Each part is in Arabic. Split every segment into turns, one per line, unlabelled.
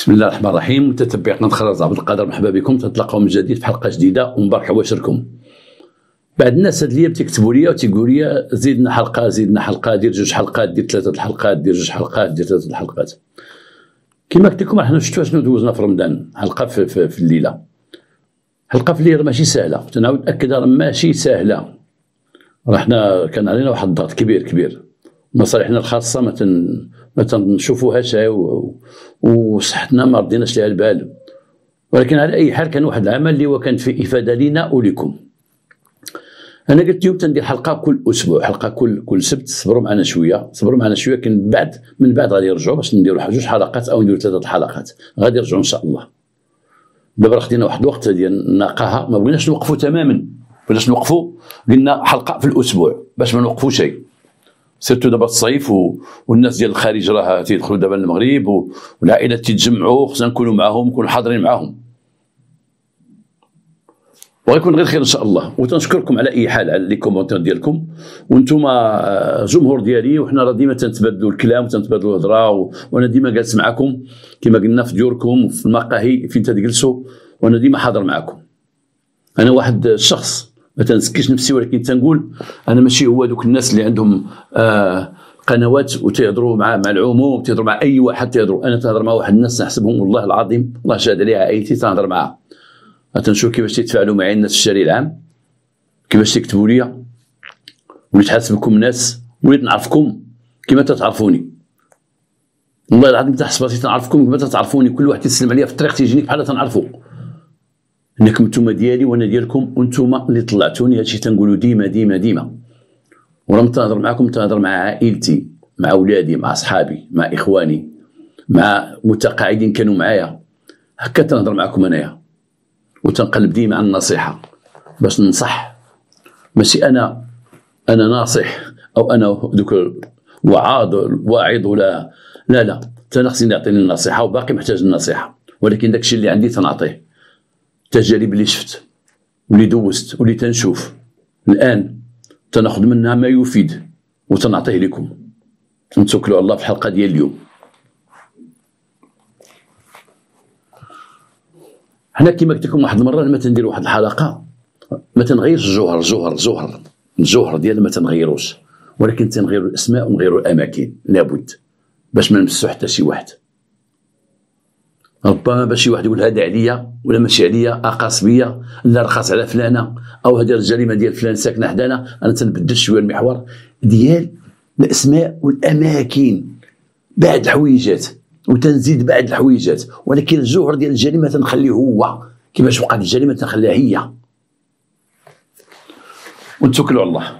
بسم الله الرحمن الرحيم. متتبعي قناة خرز عبد القادر، مرحبا بكم. تتلاقاو من جديد في حلقه جديده ومبارك عواشركم. بعض الناس هاد الايام تيكتبوا لي وتيقولوا لي زيدنا حلقه زيدنا حلقه، دير 2 حلقات، دير 3 الحلقات، دير 2 حلقات، دير 3 الحلقات. كما قلت لكم حنا شفتوا شنو دوزنا في رمضان. حلقه في الليله، حلقه في الليله ماشي سهله، تنعاود ناكد راه ماشي سهله. راه حنا كان علينا واحد الضغط كبير. مصالحنا الخاصه ما تنشوفوهاش وصحتنا ما رديناش لها البال، ولكن على اي حال كان واحد العمل اللي هو كان فيه افاده لينا ولكم. انا قلت اليوم تندير حلقه كل اسبوع، حلقه كل سبت. صبروا معنا شويه كان من بعد غادي يرجعوا باش نديروا 2 حلقات او نديروا 3 حلقات، غادي يرجعوا ان شاء الله. دابا خدينا واحد الوقت ديال النقاهه، ما بغيناش نوقفوا تماما، بغيناش نوقفوا، قلنا حلقه في الاسبوع باش ما نوقفوا شيء. سيرتو دابا الصيف والناس ديال الخارج راه تيدخلوا دابا المغرب والعائلات تيتجمعوا، خصنا نكونوا معاهم، نكونوا حاضرين معاهم، وغيكون غير خير ان شاء الله. وتنشكركم على اي حال على لي كومونتير ديالكم، وانتم جمهور ديالي، وحنا راه ديما تنتبادلوا الكلام وتنتبادلوا الهضره، وانا ديما جالس معكم كما قلنا في ديوركم وفي المقاهي فين تجلسوا، وانا ديما حاضر معكم. انا واحد الشخص ما تنزكيش نفسي، ولكن تنقول انا ماشي هو دوك الناس اللي عندهم قنوات وتيهضروا مع العموم، تيهضروا مع اي واحد تيهضروا. انا تنهضر مع واحد الناس نحسبهم والله العظيم، الله شاهد عليها، عائلتي تنهضر معها، تنشوف كيفاش تيتفاعلوا معايا الناس في الشارع العام، كيفاش تكتبوا لي، وليت حاسبكم ناس، وليت نعرفكم كما تتعرفوني. والله العظيم تحسباتي تنعرفكم كما تتعرفوني، كل واحد يسلم عليا في الطريق تيجيني بحال تنعرفو، انكم نتوما ديالي وانا ديالكم، وانتوما اللي طلعتوني. هادشي تنقولوا ديما. وراه تنهضر معكم، تنهضر مع عائلتي، مع اولادي، مع اصحابي، مع اخواني، مع متقاعدين كانوا معايا، هكا تنهضر معكم انايا، وتنقلب ديما على النصيحه باش ننصح. ماشي انا ناصح او انا دوك واعظ ولا لا انا خصني نعطيني النصيحه، وباقي محتاج النصيحه، ولكن داكشي اللي عندي تنعطيه. التجارب اللي شفت واللي دوزت واللي تنشوف الان تناخذ منها ما يفيد وتنعطيه لكم. نتوكلوا على الله في الحلقه ديال اليوم. حنا كما قلت لكم واحد المره، لما تندير واحد الحلقه ما تنغيرش الجوهر ديالها، ما تنغيروش، ولكن تنغيروا الاسماء ونغيروا الاماكن لابد باش ما نمسوا حتى شي واحد. ربما باش شي واحد يقول هذا عليا ولا ماشي عليا، اقاس بيا، لا رخص على فلانه، او هذه الجريمه ديال فلان ساكنه حدانا. انا تنبدل شويه المحور ديال الاسماء والاماكن، بعد الحويجات، وتنزيد بعد الحويجات، ولكن الجوهر ديال الجريمه تنخليه هو. كيفاش وقعت الجريمه تنخليها هي، ونتوكلوا على الله.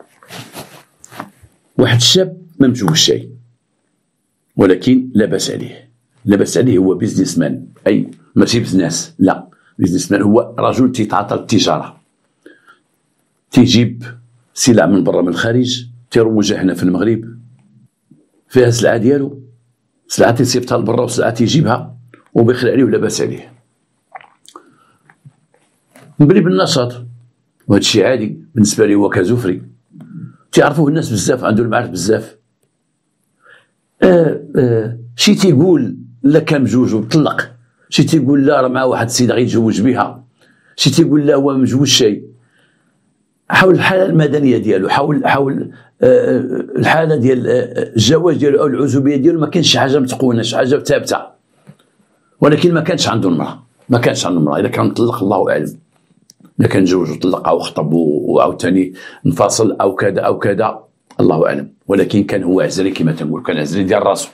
واحد الشاب ما مجوش شيء، ولكن لا باس عليه، هو بيزنس مان، اي ماشي بزنس، لا بيزنس مان، هو رجل تيتعاطى التجاره، تيجيب سلع من برا من الخارج تيروجها هنا في المغرب، فيها السلعه ديالو، سلعه تيصيفطها لبرا وسلعه تيجيبها وبيخلع عليه ولا باس عليه. مبني بالنشاط، وهذا الشيء عادي بالنسبه لي، هو كزفري تعرفوه الناس بزاف، عنده المعارف بزاف. شي تيقول لا كان مجوج وطلق، شي تيقول لا راه مع واحد السيده غيتزوج بها، شي تيقول لا هو مجوج شيء. حول الحاله المدنيه ديالو، حول الحاله ديال الزواج ديالو او العزوبيه ديالو، ما كانش شي حاجه متقونه، شي حاجه ثابته، ولكن ما كانش عنده المراه، اذا كان مطلق الله اعلم، اذا كان تزوج وطلق او خطب وعاوتاني انفصل او كذا الله اعلم، ولكن كان هو عزري كما تنقول، كان عزري ديال راسو.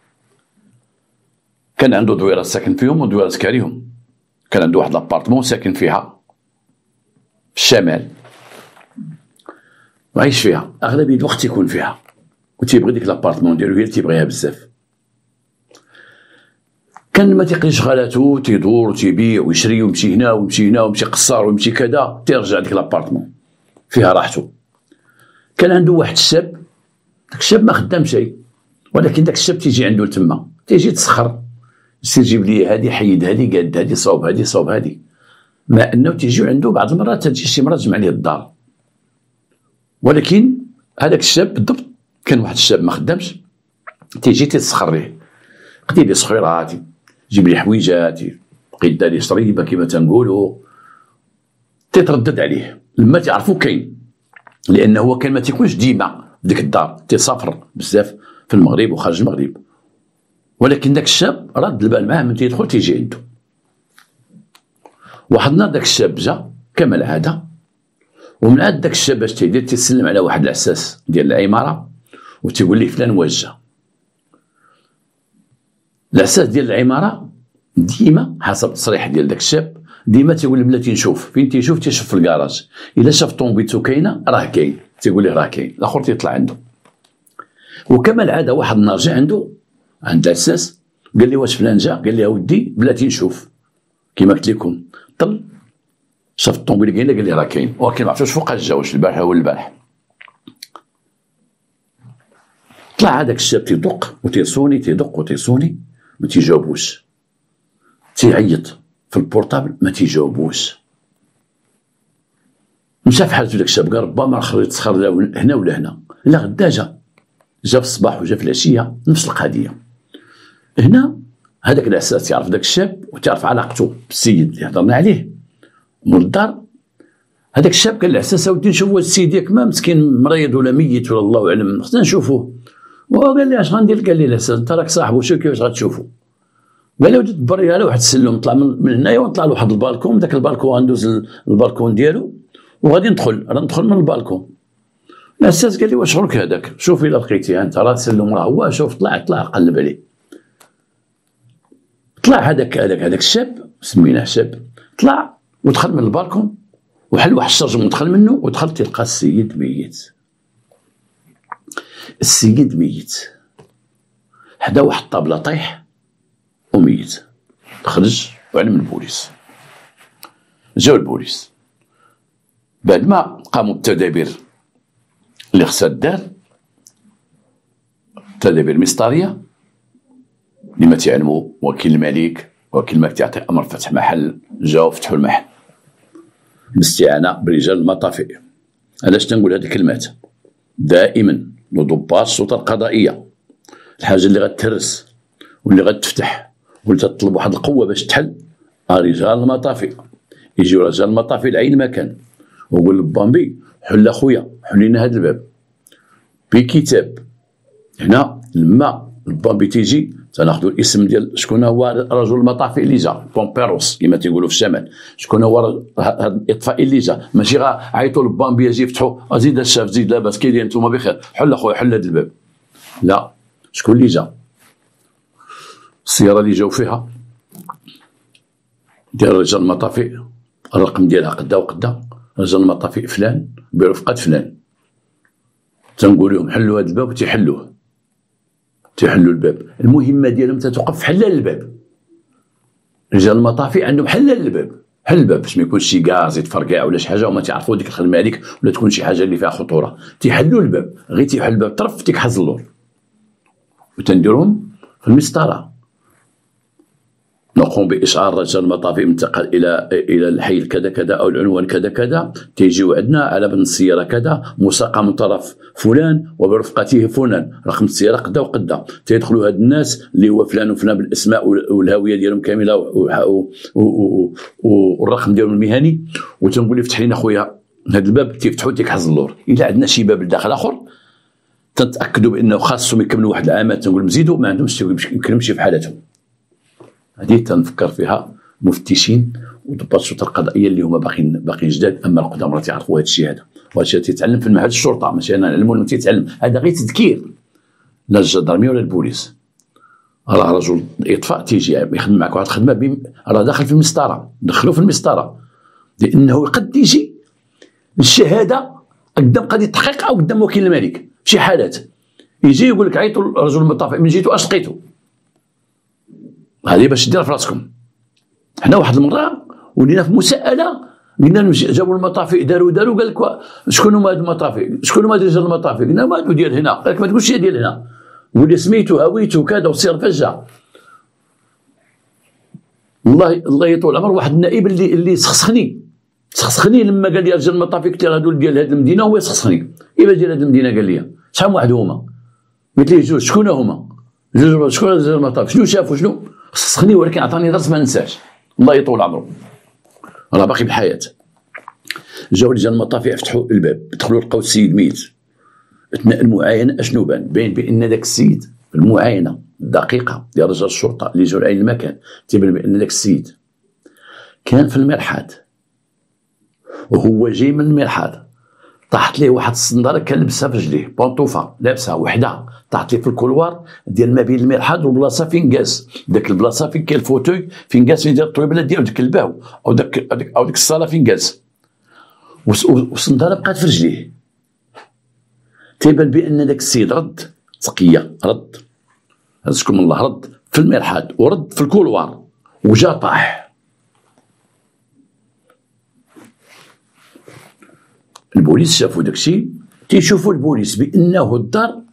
كان عنده دويرات ساكن فيهم ودويرات كاريهم، كان عنده واحد لابارتمون ساكن فيها في الشمال وعايش فيها، اغلبيه الوقت يكون فيها، وتيبغي ديك لابارتمون ديالو، هي اللي تيبغيها بزاف. كان ما تيقضيش شغالاتو، تيدور وتيبيع ويشري ويمشي هنا ويمشي قصار ويمشي كذا، تيرجع ديك لابارتمون فيها راحته. كان عنده واحد الشاب، داك الشاب ما خدام شيء، ولكن داك الشاب تيجي عنده تما، تيجي تسخر، سير جيب لي هادي، حيد هادي، قاد هادي، صوب هادي، مع انه تيجيو عنده بعض المرات تجي شي مرات تجمع ليه الدار. ولكن هذاك الشاب بالضبط كان واحد الشاب ما خدامش، تيجي تيسخر ليه، قدي لي صخيرات، جيب لي حويجات، قيد لي صريبه كما تنقولوا، تيتردد عليه لما تعرفوا كاين، لانه هو كان ما تيكونش ديما في ديك الدار، تيسافر بزاف في المغرب وخارج المغرب، ولكن داك الشاب رد البال معاه من تيدخل تيجي عنده. واحد النهار داك الشاب جا كما العاده، ومن عاد داك الشاب اش تيدير، تيسلم على واحد العساس ديال العماره وتيقول ليه فلان واش جا. العساس ديال العماره ديما حسب التصريح ديال داك الشاب ديما تيقول بلاتي نشوف فين تيشوف في الكراج، الا شاف طوموبيلتو كاينه راه كاين، تيقول ليه راه كاين، الاخر تيطلع عنده. وكما العاده واحد النهار جا عنده عند العساس قال لي واش فلان جا، قال لي اودي بلاتي نشوف كيما قلت لكم. طل شاف الطوموبيل كاينه قال لي راه كاين، ولكن ما عرفتش فوقاش جا، واش البارحه ولا البارح. طلع هذاك الشاب تيدق وتيصوني، تيدق وتيصوني، ما تيجاوبوش، تيعيط في البورطابل ما تيجاوبوش. مشى في حالته داك الشاب، قال ربما خرج تسخر هنا ولا هنا، لا غدا جا في الصباح وجا في العشيه نفس القضيه. هنا هذاك العساس تعرف داك الشاب وتعرف علاقته بالسيد اللي هضرنا عليه مول الدار. هذاك الشاب قال للعساس اودي نشوف واش السيد ياك ما مسكين مريض ولا ميت ولا الله اعلم، خصنا نشوفوه. وقال لي اش غندير، قال لي العساس انت راك صاحبو، شوف كيفاش غتشوفو. قال لي ودي تبري على واحد السلم، نطلع من هنايا ونطلع لواحد البالكون، داك البالكون غندوز البالكون ديالو وغادي ندخل من البالكون. العساس قال لي واش شغلك هذاك، شوف الا لقيتيه انت، راه السلم راه هو، شوف طلع قلب عليه. طلع هذاك الشاب سميناه شاب، طلع ودخل من البالكون وحل واحد الشرجم ودخل منه، ودخل تلقى السيد ميت. السيد ميت حدا واحد الطابله طيح وميت. خرج وعلم البوليس، جاو البوليس بعد ما قاموا بالتدابير اللي خصها دار، تدابير مسطريه اللي ما تعلموا وكيل الملك وكيل الملك تعطي امر فتح محل، جاو فتحوا المحل باستعانه برجال المطافئ. علاش تنقول هذه الكلمات؟ دائما ضباط السلطه القضائيه الحاجه اللي غتهرس واللي غتفتح واللي تطلب واحد القوه باش تحل، رجال المطافئ. يجيو رجال المطافئ لعين مكان ويقول للبامبي حل اخويا، حل لنا هذا الباب بكتاب. هنا لما البامبي تيجي تناخذوا الاسم ديال شكون هو رجل المطافئ اللي جا، بومبيروس كما تيقولوا في الشمال، شكون هو هذا الاطفائي اللي جا. ماشي عيطوا للبامبي يجي يفتحوا زيد الشاف زيد لاباس كي داير نتوما بخير، حل اخويا حل هذا الباب. لا، شكون اللي جا؟ السياره اللي جاو فيها ديال رجال المطافئ، الرقم ديالها قدا وقدا، رجال المطافئ فلان برفقه فلان. تنقول لهم حلوا هذا الباب وتيحلوه، تيحلوا الباب. المهمه ديالهم تتوقف حلال الباب. رجال المطافئ عندهم حلال الباب، حل الباب باش ما يكونش شي غاز يتفرقع ولا شي حاجه وما تعرفوا ديك الخدمه عليك ولا تكون شي حاجه اللي فيها خطوره. تيحلوا الباب، غير تيحل الباب طرف تيكحز اللور وتنديرهم في المسطره. نقوم باشعار رجال المطافئ منتقل الى الحي كذا كذا او العنوان كذا كذا، تيجيو عندنا على بن السياره كذا مساقه من طرف فلان وبرفقته فلان، رقم السياره قدا وقدا. تيدخلوا هاد الناس اللي هو فلان وفلان بالاسماء والهويه ديالهم كامله والرقم ديالهم المهني، وتنقول لي فتح لنا خويا هاد الباب. تيفتحوا تيكحز اللور. الا عندنا شي باب لداخل اخر تتاكدوا بانه خاصهم يكملوا واحد العامات، تنقول مزيدوا ما عندهمش يمكن يمشي في حالتهم. هذه تنفكر فيها مفتشين وضباط الشرطه القضائيه اللي هما باقيين جداد، اما القدامى راه تيعرفوا هذا الشيء هذا، وهذا الشيء تيتعلم في المعهد الشرطه، ماشي انا نعلمو ولا تيتعلم، هذا غير تذكير. لا الجدرميه ولا البوليس، راه رجل الاطفاء تيجي يخدم معك واحد الخدمه راه داخل في المسطره، دخلوا في المسطره، لانه قد يجي الشهاده قدام قضيه التحقيق او قدام وكيل الملك. في شي حالات يجي يقول لك عيطوا الرجل المطافئ من جيتو اش لقيتو. هذه باش ديرها في راسكم. حنا واحد المره ولينا في مساءله، قلنا جابوا المطافئ داروا قال لك شكون هما هاد المطافئ، شكون هما رجال المطافئ؟ قلنا ما هادو ديال هنا. قال لك ما تقولش ديال هنا، قول لي سميتو هويتو كذا وسير فجا. الله يطول العمر واحد النائب اللي سخسخني لما قال لي رجال المطافئ، قلت له هادو ديال هاد المدينه، هو يسخسخني. الا ديال هاد المدينه قال لي شحال واحد هما؟ قلت ليه جوج. شكون هما؟ جوج. شكون رجال المطافئ؟ شنو شافوا شنو؟ سخني ولكن عطاني درس ما ننساش، الله يطول عمره، راه باقي بالحياه. جاو رجال المطافي فتحوا الباب، دخلوا لقاو السيد ميت. اثناء المعاينه اشنو بان؟ باين بان داك السيد في المعاينه الدقيقه ديال رجال الشرطه اللي جاو لعين المكان تيبان بان داك السيد كان في المرحاض، وهو جاي من المرحاض طاحت ليه واحد الصنداره كان لبسها في رجليه، بونطوفه لابسها وحده، طاحت ليه في الكولوار ديال ما بين المرحاض والبلاصه فين جالس، داك البلاصه فين كاين الفوتوي فين جالس، فين داير الطويبله ديالو ديك الباو او ديك الصاله فين جالس، والصنداره بقات في رجليه. تيبان بان داك السيد رد تقيه، رد رزقكم الله، رد في المرحاض ورد في الكولوار وجا طاح. البوليس شافوا داكشي، تيشوفوا البوليس بانه الدار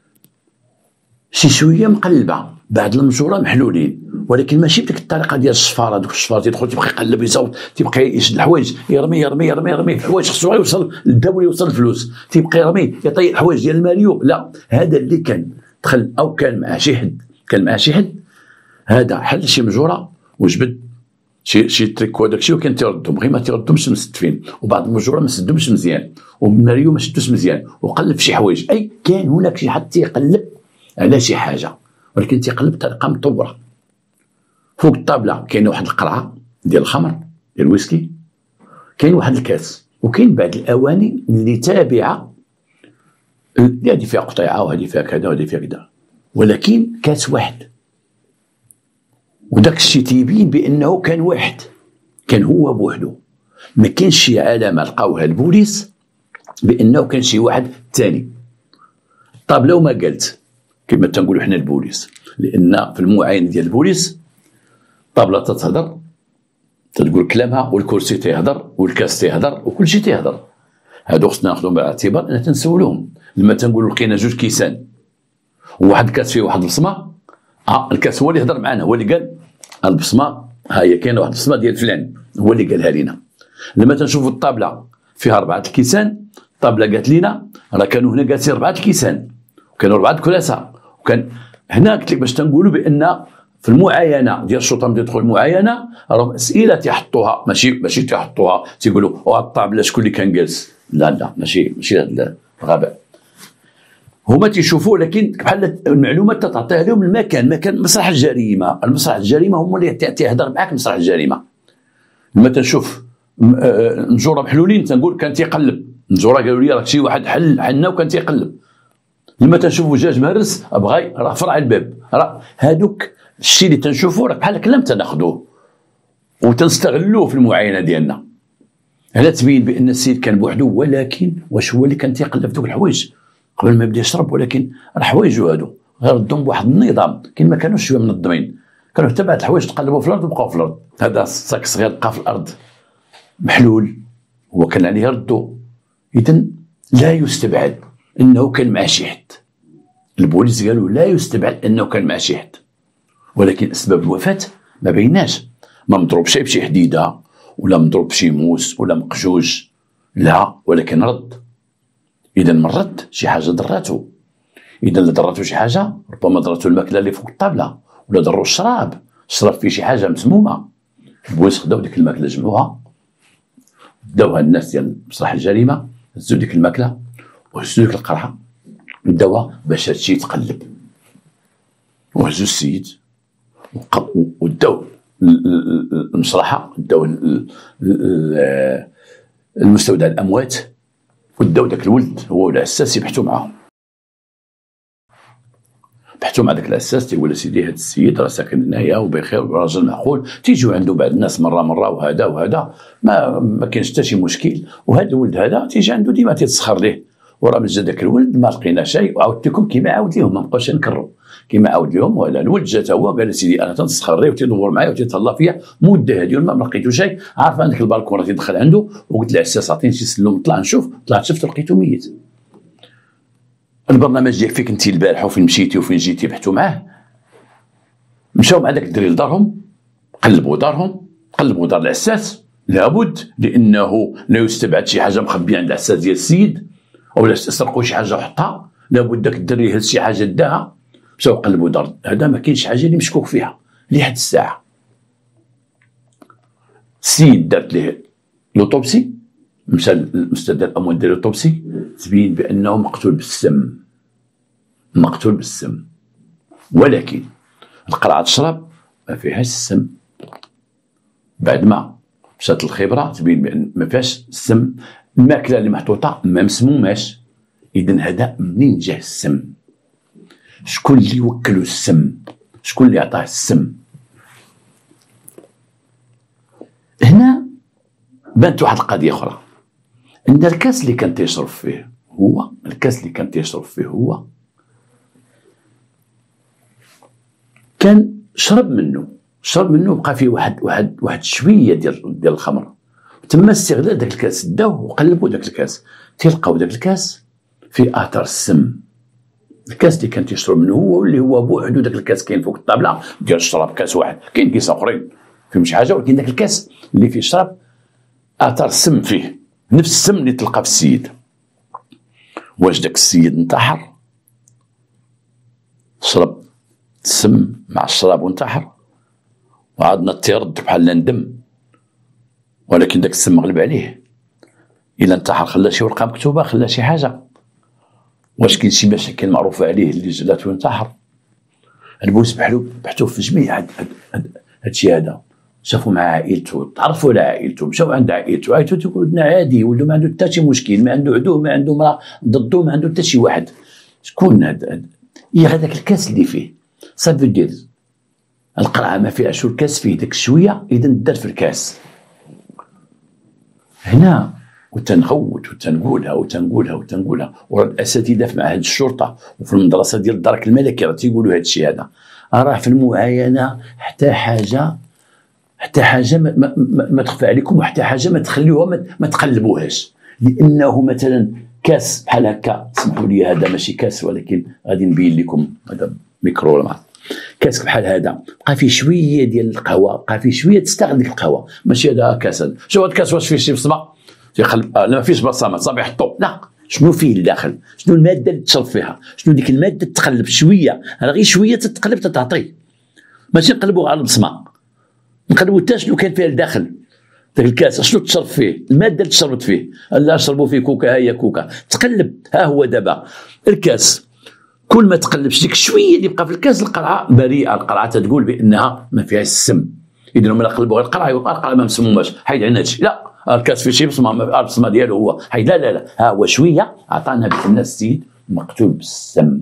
شي شويه مقلبه، بعض المجوره محلولين، ولكن ماشي بديك الطريقه ديال الشفاره. دوك الشفار تيدخل تيبقى يقلب يصوت، تيبقى يشد الحوايج، يرمي يرمي يرمي يرمي في الحوايج، خصو يوصل للذهب ولا يوصل الفلوس، تيبقى يرمي يطيح الحوايج ديال الماليو. لا، هذا اللي كان دخل او كان معاه شي حد، هذا حل شي مجوره وجبد شي تريك وداكشي، وكان تيردهم غير ما تيردهمش مستفين، وبعض المجوره ما سدهمش مزيان، والماريو ما شدوش مزيان، وقلب في شي حوايج. اي كان هناك شي حد تيقلب على شي حاجه، ولكن تيقلب بطريقه مطوره. فوق الطابله كاينه واحد القرعه ديال الخمر ديال الويسكي، كاين واحد الكاس، وكاين بعض الاواني اللي تابعه، هذه فيها قطيعه وهذه فيها كذا وهذه فيها كذا، ولكن كاس واحد. وداك الشيء تيبين بانه كان واحد، كان هو بوحده، ما كانش شي علامه لقاوها البوليس بانه كان شي واحد ثاني. الطابله وما قالت كما تنقولوا حنا البوليس، لان في المعاينه ديال البوليس الطابله تتهضر تتقول كلامها، والكرسي تيهضر، والكاس تيهضر، وكل شيء تيهضر. هادو خصنا ناخذهم بالاعتبار ان تنسولوهم. لما تنقولوا لقينا جوج كيسان وواحد الكاس فيه واحد البصمه، الكاس هو اللي هضر معنا، هو اللي قال البصمه ها هي كاينه واحد البصمه ديال فلان، هو اللي قالها لينا. لما تنشوفوا الطابله فيها 4 الكيسان، الطابله قالت لينا راه كانوا هنا جالسين 4 الكيسان، وكانوا 4 الكراسه، وكان هنا قلت لك باش تنقولوا بان في المعاينه ديال الشرطه ملي تدخل المعاينه راهم اسئله تيحطوها، ماشي تيحطوها تيقولوا الطابله شكون اللي كان جالس، لا ماشي هذا الغباء. هما تيشوفوا، لكن بحال المعلومات تعطيها لهم مكان مسرح الجريمه. المسرح الجريمه هما اللي تيهضر معاك مسرح الجريمه. لما تنشوف مجوره محلولين تنقول كان تيقلب، مجوره قالوا لي راه شي واحد حلنا وكان تيقلب. لما تنشوفوا دجاج مهرس بغى راه فرع الباب، راه هادوك الشيء اللي تنشوفوا راه بحال كلام تناخذوه وتنستغلوه في المعاينه ديالنا. هنا تبين بان السيد كان بوحده، ولكن واش هو اللي كان تيقلب دوك الحوايج قبل ما يبدا يشرب؟ ولكن راه حوايجو هادو غير ردهم بواحد النظام، كاين ما كانوش شويه منظمين، كانوا حتى بعض الحوايج تقلبوا في الارض وبقاو في الارض. هذا الصاك صغير بقى في الارض محلول، هو كان عليه ردو. اذا لا يستبعد انه كان مع شي حد. البوليس قالوا لا يستبعد انه كان مع شي حد، ولكن اسباب الوفاه ما بيناش، ما مضروب شي بشي حديده ولا مضروب بشي موس ولا مقجوج، لا، ولكن رد. اذا من رد شي حاجه ضراتو، اذا اللي ضراتو شي حاجه ربما ضراتو الماكله اللي فوق الطابله، ولا ضرو الشراب فيه شي حاجه مسمومه. البوليس خداو ديك الماكله جمعوها، داوها الناس ديال مسرح الجريمه، هزو ديك الماكله وهزو ديك القرعه داوها باش هادشي يتقلب، وهزو السيد وداو المصرحه، داو المستودع الاموات، وداو داك الولد هو والعساس يبحثوا معاهم. بحثوا مع داك العساس تيقول سيدي هذا السيد راه ساكن هنايا وبخير وراجل معقول، تيجيو عنده بعض الناس مره وهذا ما كاينش حتى شي مشكل، وهذا الولد هذا تيجي عنده ديما تيتسخر ليه، وراه من جا داك الولد ما لقينا شيء. وعاودت لكم كيما عاود لهم، ما بقاوش نكرروا كيما عاود لهم. ولا الولد جا تا هو قال سيدي انا تنسخر ليه وتيدور معايا وتيتهلا فيا مده هذه ما لقيتو شيء، عارف عندك البالكون راه تيدخل عنده، وقلت للعساس عطيني شي سلوم طلع نشوف، طلعت شفت لقيتو ميت. البرنامج ديالك فين كنتي البارح وفين مشيتي وفين جيتي بحثوا معاه. مشاو مع داك الدري لدارهم، قلبوا دار العساس، لابد لانه لا يستبعد شي حاجه مخبيه عند العساس ديال السيد، او لا سرقوا شي حاجه وحطها، لابد داك الدري يهز شي حاجه داها. مشاو قلبوا دار، هذا ما كاينش حاجه اللي مشكوك فيها، لحد الساعه. السيد دارت ليه لوطوبسي، مشى للاستاذ الاموال دار لوطوبسي، تبين بانه مقتول بالسم، مقتول بالسم. ولكن القرعه تشرب ما فيهاش السم. بعد ما مشات الخبره تبين بان ما فيهاش السم، الماكله اللي محطوطه ما مسموماش. اذا هذا منين جا السم؟ شكون اللي وكلو السم؟ شكون اللي عطاه السم؟ هنا بانت واحد القضيه اخرى، ان الكاس اللي كان تيشرب فيه هو، الكاس اللي كان تيشرب فيه هو كان شرب منه بقى فيه واحد شويه ديال الخمر. تم استغلال داك الكاس، داوه وقلبوا داك الكاس، تلقاو داك الكاس فيه اثر السم. الكاس اللي كان تيشرب منه هو اللي هو بوحدو، داك الكاس كاين فوق الطابله ديال الشراب، كاس واحد، كاين كيس اخرين فيهم شي حاجه، ولكن داك الكاس اللي فيه الشراب اثر السم فيه، نفس السم اللي تلقى في السيد. واش داك السيد انتحر؟ شرب السم مع الشراب وانتحر؟ وعادنا تيرد بحال ندم، ولكن داك السم غلب عليه. الا انتحر خلى شي ورقه مكتوبه، خلى شي حاجه. واش كاين شي مشاكل معروفه عليه اللي جلاتو ينتحر؟ البوليس بحثوا في جميع هادشي هذا، شافوا مع عائلته، تعرفوا على عائلته، مشاو عند عائلته تيقولوا لنا عادي، ولو ما عنده حتى شي مشكل، ما عنده عدو، ما عنده مراه ضده، ما عنده حتى شي واحد. شكون هذا؟ هي هذاك الكاس اللي فيه صافي دير القرعه ما فيها شو، الكاس فيه داك الشويه، اذا دار في الكاس. هنا وتنغوت وتنقولها والاساتذه في معهد الشرطه وفي المدرسه ديال الدرك الملكي راه تيقولوا هذا الشيء هذا. راه في المعاينه حتى حاجه ما تخفى عليكم، وحتى حاجه ما تخليوها ما تقلبوهاش، لانه مثلا كاس بحال هكا، سمحوا لي هذا ماشي كاس ولكن غادي نبين لكم، هذا ميكرو ولا كاس بحال هذا بقى فيه شويه ديال القهوه، بقى فيه شويه تستغل ديك القهوه، ماشي هذا كاس. هذا شوف هذا الكاس واش فيه شي بصمه تيخلب؟ لا ما فيش بصمه، صافي حطو. لا، شنو فيه الداخل؟ شنو الماده اللي تشرب فيها؟ شنو ديك الماده تقلب شويه، راه غير شويه تتقلب تتعطي، ماشي نقلبوا على البصمه، نقلبوا حتى شنو كان فيها الداخل داك الكاس، شنو تشرب فيه، الماده اللي تشربت فيه. لا شربوا فيه كوكا، ها هي كوكا، تقلب. ها هو دابا الكاس كل ما تقلبش ديك الشويه اللي بقى في الكاس، القرعه بريئه، القرعه تقول بانها ما فيهاش السم. اذا ملي قلبوا القرعه يبقى القرعه ما مسموماش، حيد عنا هادشي. لا، الكاس فيه شي بصمه، البصمه ديالو هو حيد. لا ها هو شويه عطانا بان السيد مقتول بالسم.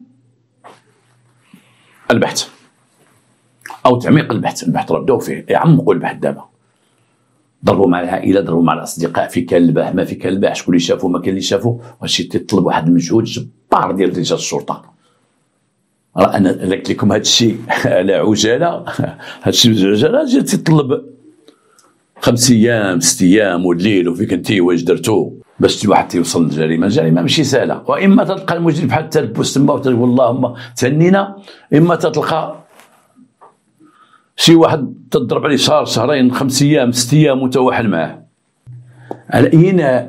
البحث او تعميق البحث ردوا فيه، يعمقوا البحث دابا، ضربوا مع العائله، ضربوا مع الاصدقاء، في كان الباح ما في كان الباح، شكون اللي شافوا ما كان اللي شافوا. وهادشي تيطلب واحد المجهود جبار ديال رجال الشرطه. راه انا قلت لكم هادشي على عجاله، هادشي بعجاله جا تيطلب 5 ايام 6 ايام والليل، وفيك انت واش درتو باش الواحد تيوصل للجريمه. الجريمه ماشي سهله، واما تلقى المجرم بحال التلبس تما وتقول اللهم تهنينا، اما تلقى شي واحد تضرب عليه شهر شهرين 5 ايام 6 ايام متوحل معاه. على اين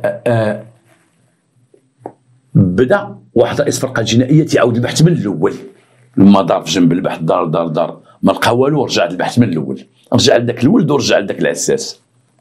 بدا واحد رئيس فرقه جنائيه تعاود البحث من الاول، لما دار في جنب البحث دار ما لقى والو، رجع البحث من الاول، رجع لذاك الولد ورجع لذاك العساس،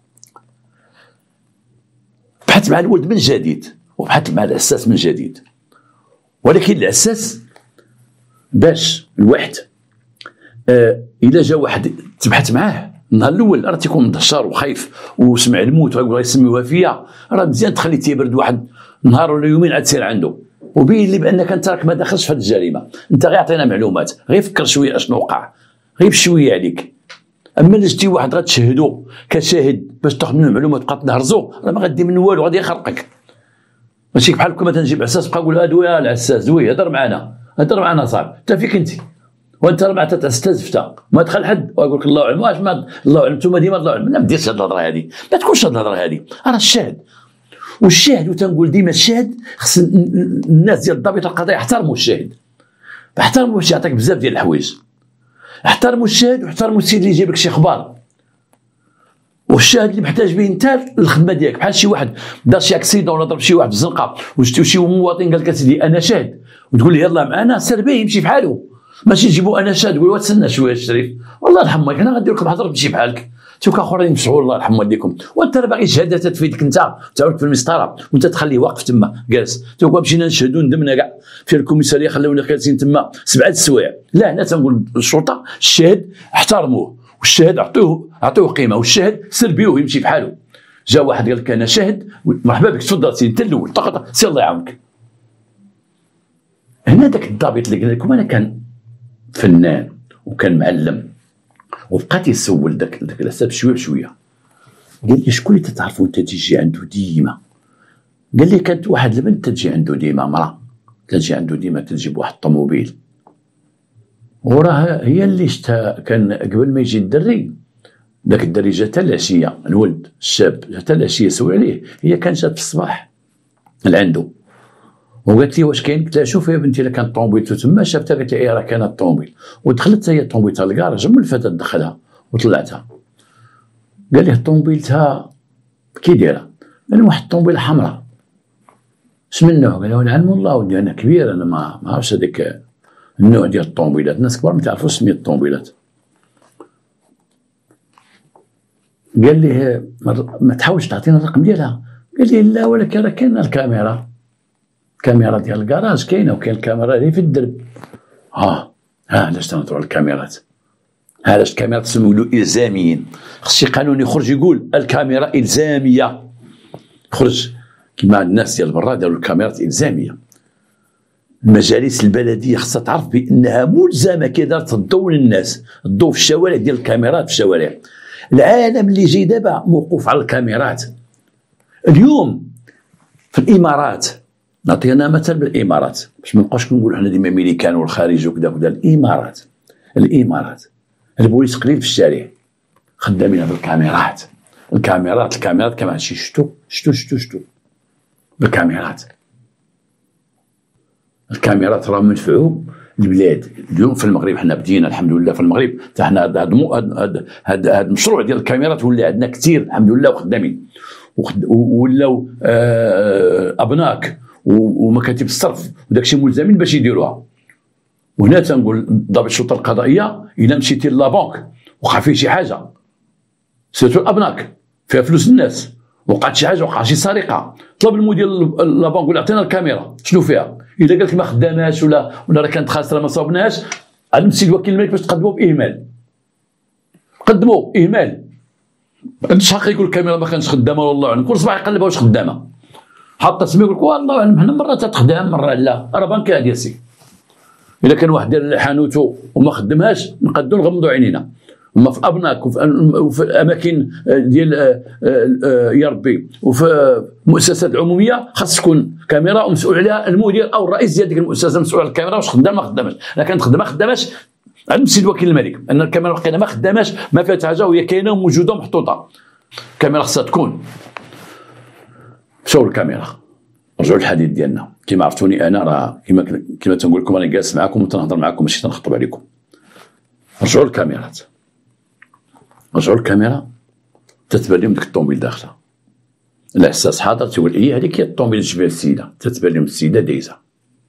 بحث مع الولد من جديد وبحث مع العساس من جديد. ولكن العساس باش الواحد الا جا واحد تبحث معاه النهار الاول راه تيكون مدهشر وخايف وسمع الموت ويقول يسميوها فيا، راه مزيان تخلي تيبرد واحد نهار ولا يومين عاد تسير عنده وبين لي بانك انت راك ما داخلش في هذه الجريمه، انت غير عطينا معلومات، غير فكر شويه اشنو وقع، غير بشويه عليك. اما الا جيتي واحد غتشهدو كشاهد باش تاخذ منه معلومات تبقى تنهرزو، راه ما غادي منه والو، غادي يخرقك. ماشي بحال كما تنجيب عساس بقى نقول ادوي العساس دوي هضر معنا صاحبي، انت فيك انت وانت راه تستزفت ما دخل حد ويقول لك الله اعلم، واش ما الله اعلم انتم ديما الله اعلم، لا ما ديرش هذه الهضره هذه، ما تكونش هذه الهضره هذه، راه الشاهد. والشاهد وتنقول ديما الشاهد خص الناس ديال الضابط القضائي يحترموا الشاهد، احترموا باش يعطيك بزاف ديال الحوايج، احترموا الشاهد واحترموا السيد اللي يجيب لك شي اخبار، والشاهد اللي محتاج به انت الخدمه ديالك. بحال شي واحد دار شي اكسيدون ولا ضرب شي واحد في الزنقه وجدتو شي مواطن قال لك اسيدي انا شاهد وتقول لي يلاه معنا سير به يمشي بحالو، ماشي تجيبوا انا شاد تقول تسنى شويه الشريف الله يرحم والديك انا غندير لكم هضره تمشي بحالك توك اخرين يمسحوا الله يرحم والديكم وانت راه باغي شهاده تفيدك انت تعرف في المسطره وانت تخليه واقف تما جالس توك مشينا نشهدوا ندمنا كاع في الكوميساريه خلونا جالسين تما 7 السوايع لا هنا تنقول الشرطه الشاهد احترموه والشاهد عطوه قيمه والشاهد سلبيوه يمشي بحاله جا واحد قال لك انا شاهد مرحبا بك تفضل سي انت الاول سي الله يعاونك هنا داك الضابط اللي قال لكم انا كان فنان وكان معلم وبقات يسول داك الحساب شويه بشويه قال لي شكون اللي تتعرفوا انت تجي عنده ديما قال لي كانت واحد البنت تجي عنده ديما مراه تجي عنده ديما تجيب واحد الطوموبيل وراها هي اللي شتا كان قبل ما يجي الدري داك الدري جا حتى العشيه الولد الشاب جا حتى العشيه سول عليه هي كانت جات في الصباح لعندو وقالت لي واش كاين قلت لها شوفي يا بنتي الا كانت طوموبيلتو تما شافتها قالت لي راه كانت الطوموبيل ودخلت هي طوموبيلتها للكراج مولفه تدخلها وطلعتها قال لي طوموبيلتها كي دايره قال واحد الطوموبيله حمراء اش من نوع قال له نعلم الله ودي انا كبير انا ما عرفتش هذاك النوع ديال الطوموبيلات الناس كبار ما تعرفوش سميه الطوموبيلات قال لي ما تحاولش تعطينا الرقم ديالها قال لي لا ولكن راه كاينه الكاميرا ديال الكراج كاينه وكاين الكاميرا اللي في الدرب علاش تنهضروا على الكاميرات علاش الكاميرات تسموا الزاميين خص شي قانون يخرج يقول الكاميرا الزاميه خرج كما الناس ديال برا داروا الكاميرات الزاميه المجالس البلديه خصها تعرف بانها ملزمه كي دارت الضوء للناس الضوء في الشوارع ديال الكاميرات في الشوارع العالم اللي جاي دابا موقوف على الكاميرات اليوم في الامارات نعطينا مثل بالامارات باش ما نبقاوش كنقولوا حنا ديما امريكان والخارج وكذا وكذا الامارات البوليس قليل في الشارع خدامين بالكاميرات الكاميرات كما هادشي شتو الكاميرات راهم منفعوا البلاد اليوم في المغرب حنا بدينا الحمد لله في المغرب حتى حنا هذا المشروع ديال الكاميرات ولا عندنا كثير الحمد لله وخدامين ولاو ابناك ومكاتب الصرف وداكشي ملزمين باش يديروها وهنا تنقول ضابط الشرطه القضائيه الا مشيتي لابنك وقع فيه شي حاجه سيرتو الابناك فيها فلوس الناس وقعت شي حاجه وقع شي سرقه طلب المدير لابنك قول عطينا الكاميرا شنو فيها اذا قال لك ما خداماش ولا راه كانت خاسره ما صوبناش عاد نمشي لوكيل الملك باش تقدموا باهمال قدموا اهمال الشحال يقول الكاميرا ما كانتش خدامه والله اعلم كل صباح يقلبها واش خدامه حاط اسمي يقول لك والله اعلم حنا مره تخدم مره لا راه بنكه ديال سي الا كان واحد دار حانوته وما خدمهاش نقدو نغمضوا عينينا اما في ابناك وفي الاماكن ديال يا ربي وفي المؤسسات العموميه خاص تكون كاميرا ومسؤول عليها المدير او الرئيس ديال ديك المؤسسه مسؤول على الكاميرا واش خدام ما خدامش الا كانت خدامه ما خداماش عند السيد وكيل الملك ان الكاميرا بقينا ما خداماش ما فيها حاجه وهي كاينه وموجوده ومحطوطه الكاميرا خاصها تكون مشاو الكاميرا رجعوا الحديث ديالنا كما عرفتوني انا راه كما تنقول لكم انا جالس معكم وتنهضر معكم ماشي تنخطب عليكم رجعوا الكاميرات رجعوا الكاميرا تتبان لهم ديك الطوموبيل داخله الاحساس حاضر تقول ايه هذيك هي الطوموبيل اللي جبها السيده تتبان لهم السيده دايزه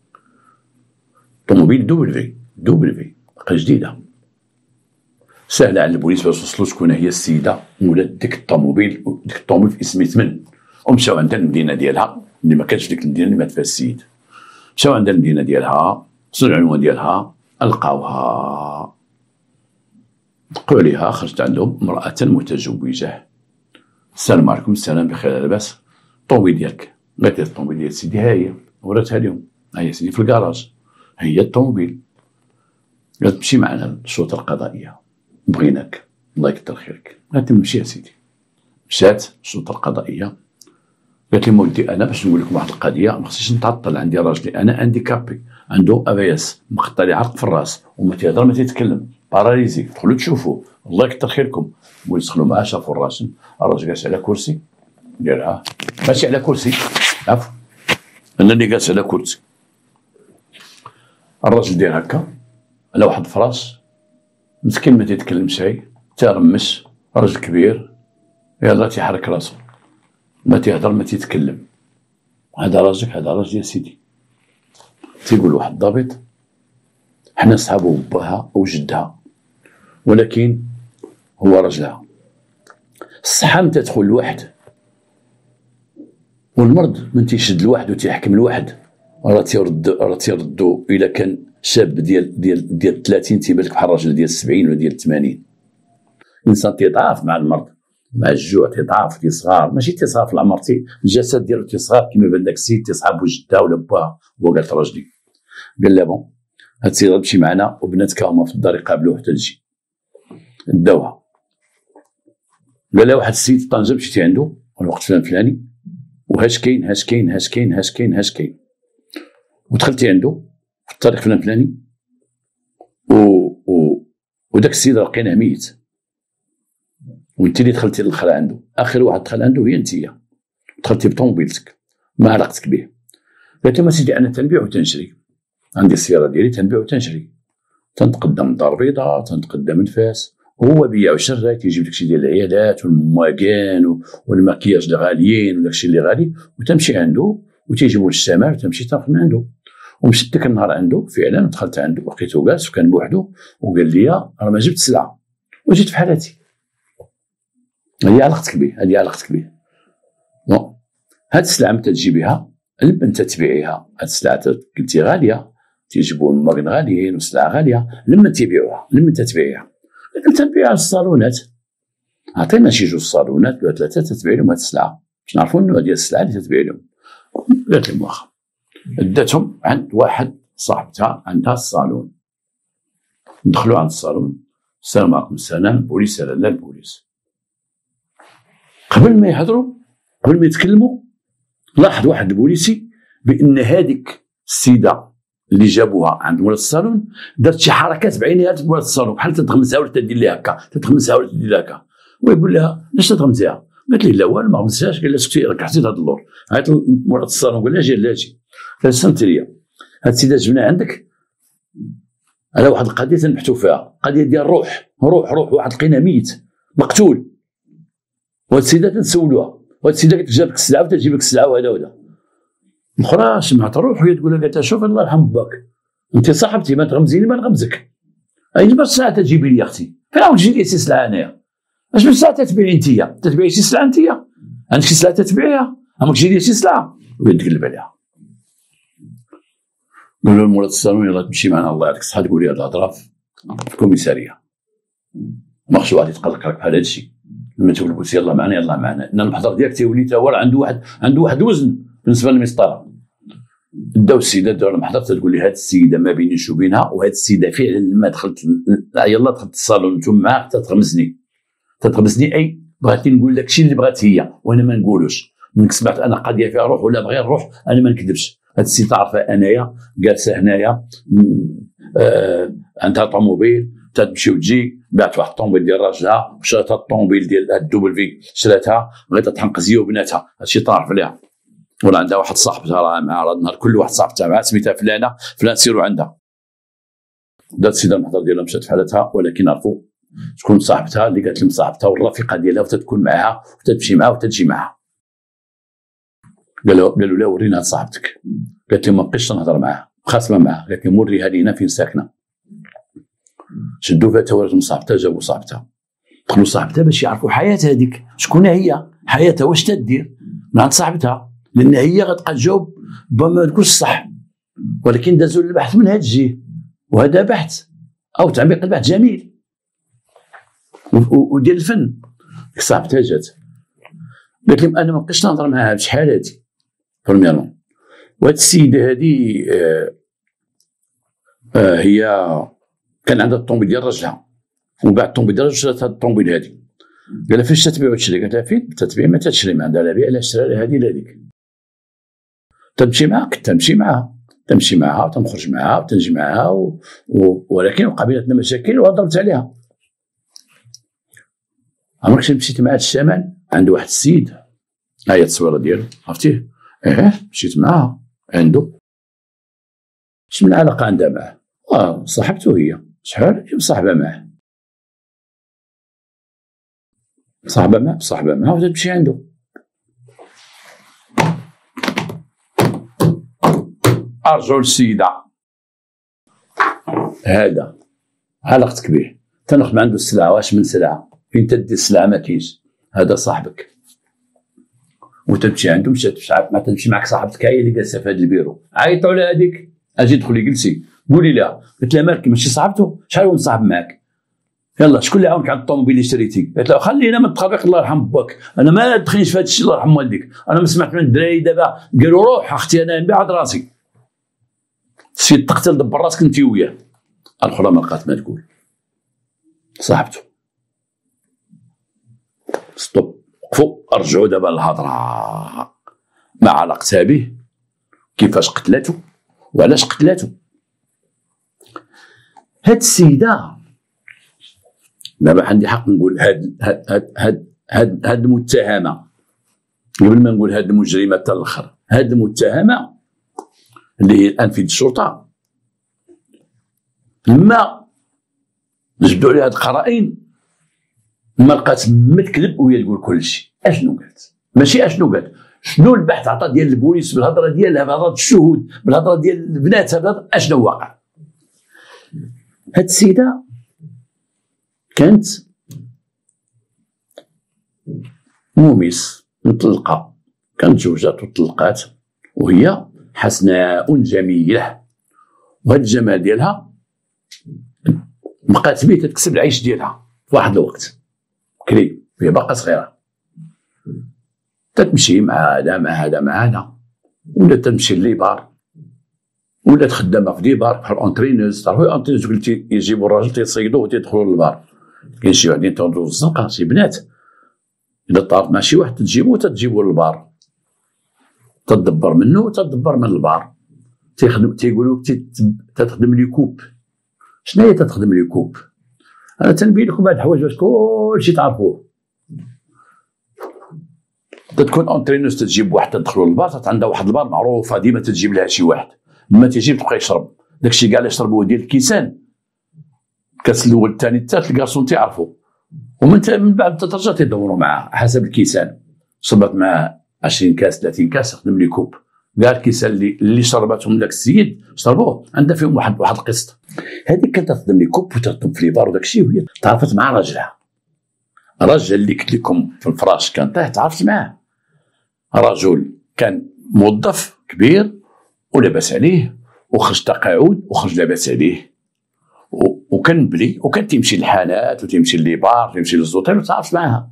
طوموبيل دوبل في جديده سهله على البوليس باش يوصلوا شكون هي السيده ولات ديك الطوموبيل في اسم ثمن ومشاو عندها المدينه ديالها اللي ما كانش ديك المدينه اللي مات فيها السيد مشاو عندها المدينه ديالها وصلوا العنوان ديالها لقاوها قالوا ليها خرجت عندهم امراه متزوجه السلام عليكم السلام بخير لاباس الطوموبيل ديالك قالت لها الطوموبيل ديال سيدي ها هي وراتها لهم ها هي سيدي في الكراج هي الطوموبيل قالت مشي معنا للشرطه القضائيه بغيناك الله يكثر خيرك قالت نمشي يا سيدي مشات الشرطه القضائيه قالت لي مولدي انا باش نقول لكم واحد القضيه ما خصنيش نتعطل عندي راجلي انا عندي كابي عنده افياس مقطع لي عرق في الراس وما تيهضر ما تيتكلم باراليزي دخلوا تشوفوا الله يكثر خيركم ودخلوا معاه شافوا الراجل جالس على كرسي ديالها ماشي على كرسي عفوا انا اللي جالس على كرسي الراجل داير هكا على واحد الفراش مسكين ما تيتكلمش هاي ترمش راجل كبير يلاه تيحرك راسو ما تيهضر ما تيتكلم هذا راجل يا سيدي تيقول واحد الضابط حنا صحابو باها او جدها، ولكن هو رجلها. الصحة متى تدخل لواحد، والمرض من تيشد الواحد وتيحكم الواحد راه تيردو الا كان شاب ديال 30 تيبان لك بحال الراجل ديال 70 ولا ديال 80. الانسان تيضعف مع المرض، مع الجوع تيضعف، تيصغار، ماشي تيصغار في العمر، الجسد ديالو تيصغار كما بان داك السيد تيصحاب وجدها ولا باها. هو قالت راجلي، قال لها بون هاد السيد غتمشي معنا وبناتك هما في الدار يقابلوه حتى تجي. داوها. قال لها واحد السيد في طنجة مشيتي عنده الوقت فلاني، وهاش كاين هاش كاين هاش كاين هاش كاين هاش كاين، ودخلتي عنده في الطريق فلاني وداك السيد راه لقيناه ميت، وانت اللي دخلتي للخلا عنده. اخر واحد دخل عنده هي انتيا، دخلتي بطوموبيلتك ما علاقتك به. قالت له سيدي انا تنبيع وتنشري، عندي السياره ديالي تنبيع وتنشري، تنتقدم الدار البيضاء، تنتقدم نفاس، وهو بيع وشرا، تيجيب داكشي ديال العيالات والمواكان والمكياج اللي غاليين وداكشي اللي غالي، وتمشي عنده وتيجيبوا الشمال وتمشي تاخذ من عنده. ومشيت داك النهار عنده فعلا، دخلت عنده لقيته جالس وكان بوحدو، وقال لي راه ما جبت سلعه وجيت في حالتي. هذه علاقتك به، هذه علاقتك به. هاد السلعه متى تجيبيها لما انت تبيعيها، هاد السلعه قلتي غاليه، تيجيبوا الماكن غاليين والسلعه غاليه، لما تبيعوها لما انت تبيعيها. لكن تنبيعها للصالونات، عطينا شي جوج صالونات ولا ثلاثه تتبيع لهم هاد السلعه باش نعرفوا انه هذه السلعه اللي تتبيع لهم. قالت لهم واخا. داتهم عند واحد صاحبتها عندها الصالون، دخلوا عند الصالون، السلام عليكم، السلام، البوليس، لا البوليس. قبل ما يهضروا قبل ما يتكلموا لاحظ واحد البوليسي بان هذيك السيده اللي جابوها عند مولات الصالون دارت شي حركات بعينيها مولات الصالون، بحال تتغمسها ولا تدير ليها هكا، تتغمسها ولا تدير لها هكا، ويقول لها علاش تتغمسيها؟ قالت لي لا والو ما غمستهاش. قال لها سكتي راك حسيت هذا اللور. عيط مولات الصالون قال لها جي لا جي. قالت سنتي ليا هاد السيده جبنا عندك على واحد القضيه تنبحثوا فيها، قضيه ديال روح واحد لقينا ميت مقتول، وهاد السيده تنسولوها، وهاد السيده جابك السلعه وتجيب لك السلعه وهذا الاخرى سمعت روح وهي تقول لها، قالت شوف الله يرحم باك، انت صاحبتي ما تغمزيني ما نغمزك، اي باش السلعه تجيبي لي اختي، فين عاود تجي لي شي سلعه انايا؟ اش باش السلعه تتبيعي انتيا؟ تتبيعي شي سلعه انتيا؟ عندك شي سلعه تتبيعيها؟ عمرك تجي لي شي سلعه؟ وهي تقلب عليها. قالوا له مولات الصالون يلاه تمشي معنا الله يعطيك الصحه، تقولي هاد الهضره في الكوميساريه، ما خصش واحد يتقلق لك بحال هادشي. لما تقول البوليس يلاه معنا ان المحضر ديالك تيولي تا هو عنده واحد الوزن بالنسبه للمسطره. داو السيده داو المحضر، تقول لي هاد السيده ما بينيش وبينها، وهاد السيده فعلا لما دخلت يلاه دخلت الصالون نتوما معاها تتغمزني، اي بغاتني نقول لك الشيء اللي بغات هي وانا ما نقولوش، منك سمعت انا قضيه فيها روح ولا بغير روح انا ما نكذبش. هاد السيده عارفه انايا جالسه هنايا، عندها طوموبيل تمشي وتجي، بعت واحد الطوموبيل ديال راجلها وشرات الطوموبيل ديال الدوبل في شراتها، بغيت تحنقز هي وبناتها، هادشي طارف عليها. ولا عندها واحد صاحبتها راه معها راه النهار كل واحد صاحبتها معها سميتها فلان سيروا عندها. دات السيده المحضر ديالها مشات في حالتها، ولكن عرفوا شكون صاحبتها اللي قالت لهم صاحبتها والرفيقه ديالها وتتكون معها وتمشي معها وتجي معها. قالوا لا ورينا صاحبتك. قالت لهم ما بقيتش نهضر معها، خاصمه معها. قالت لهم وريها لينا فين ساكنه. شدوا فيها تورث من صاحبتها، جابوا صاحبتها، دخلوا صاحبتها باش يعرفوا حياتها هذيك شكون هي، حياتها واش تدير من عند صاحبتها، لان هي غتبقى تجاوب ما تقولش صح، ولكن دازوا البحث من هذا الجهه، وهذا بحث او تعميق البحث جميل وديال الفن. صاحبتها جات قالت لهم انا ما بقيتش نهضر معاها بشحال هادي برميرمون، وهاد السيده هادي هي كان عندها الطوموبيل ديال راجلها، ومن بعد الطوموبيل ديال راجلها شرات هاد الطوموبيل هادي. قال لها فاش تتبيع وتشري؟ قالت لها فين تتبيع ما تشري، ما عندها لا بيع لا شراء لا هادي لا هاديك. تمشي معها كنت تمشي معها وتنخرج معها وتنجي معها ولكن وقع بيناتنا مشاكل وضربت عليها. عمرك مشيت مع الشمال عند واحد السيد، ها هي التصويره ديالو عرفتيه؟ مشيت معها عنده. شنو العلاقه عندها معاه؟ صاحبته هي، شحال هي مصاحبه معاه، مصاحبه معاه وتمشي عنده. ارجعوا للسيده، هذا علاقتك به تناخذ من عنده السلعه، واش من سلعه فين تدي السلعه ما كاينش، هذا صاحبك وتمشي عنده مشات ما تمشي معك صاحبتك هي اللي جالسه في هذا البيرو، عيطوا على هذيك اجي دخلي جلسي قولي لها، قلت لها مالك ماشي صاحبته شحال هو مصاحب معك، يلا شكون اللي عاونك على الطوموبيل اللي شريتي؟ قالت له خلينا من التخربيق الله يرحم باك، انا ما دخلنيش في هذا الشيء الله يرحم والديك، انا ما سمعت من الدراري دابا قالوا روح اختي انا نبيع عاد راسي، تسير تقتل دبر راسك انت وياه. الاخرى ما لقات ما تقول صاحبته. ستوب، وقفوا ارجعوا دابا للهضره، ما علاقتها به، كيفاش قتلته وعلاش قتلته. هاد السيده دابا عندي حق نقول هاد المتهمه قبل ما نقول هاد المجرمه حتى الاخر، هاد المتهمه اللي هي الان في الشرطه لما جبدوا عليها هاد القرائن ما لقات ما تكذب وهي تقول كل شيء. اشنو قالت؟ ماشي اشنو قالت، شنو البحث عطا ديال البوليس بالهضره ديالها بهضره الشهود بالهضره ديال بناتها اشنو واقع. هاد السيده كانت موميس مطلقه، كانت زوجات وطلقات وهي حسناء جميله، وهاد الجمال ديالها بقات بيه تكسب العيش ديالها في واحد الوقت كري وهي باقا صغيره، تتمشي مع هذا مع هذا مع هذا، ولا تمشي لليبار ولا خدامه في ديبار بحال اونترينوز. تعرفوا الاونترينوز قلتي يجيبوا الراجل تيصيدوه وتيدخلوا للبار، كاين شي وحدين تهضروا في الزنقه شي بنات اذا طارت مع شي واحد تجيبوه للبار، تدبر منه وتدبر من البار، تيقولوا تخدم لي كوب. شنو هي تخدم لي كوب؟ انا تنبين لكم هاد الحوايج باش كلشي تعرفوه. تكون اونترينوز تجيب واحد تدخلوا للبار، عندها واحد البار معروفه ديما تجيب لها شي واحد، لما تيجي تبقى يشرب داكشي كاع اللي يشربوه ديال الكيسان، الكاس الاول الثاني الثالث الكارسون تيعرفوا، ومن بعد ترجع تيدوروا معاه حسب الكيسان. شربت معاه 20 كاس 30 كاس خدم لي كوب، كاع الكيسان اللي شربتهم داك السيد شربوه عندها فيهم واحد القسط. هذيك كانت تخدم لي كوب وتخدم في ليبار وداك الشيء، وهي تعرفت مع راجلها، الراجل اللي قلت لكم في الفراش كان طايح تعرفت معاه، رجل كان موظف كبير ولاباس عليه وخرج تقاعد وخرج لاباس عليه، وكان بلي وكان تيمشي للحانات وتيمشي لليبار تيمشي للزوطيل وتعرف معاها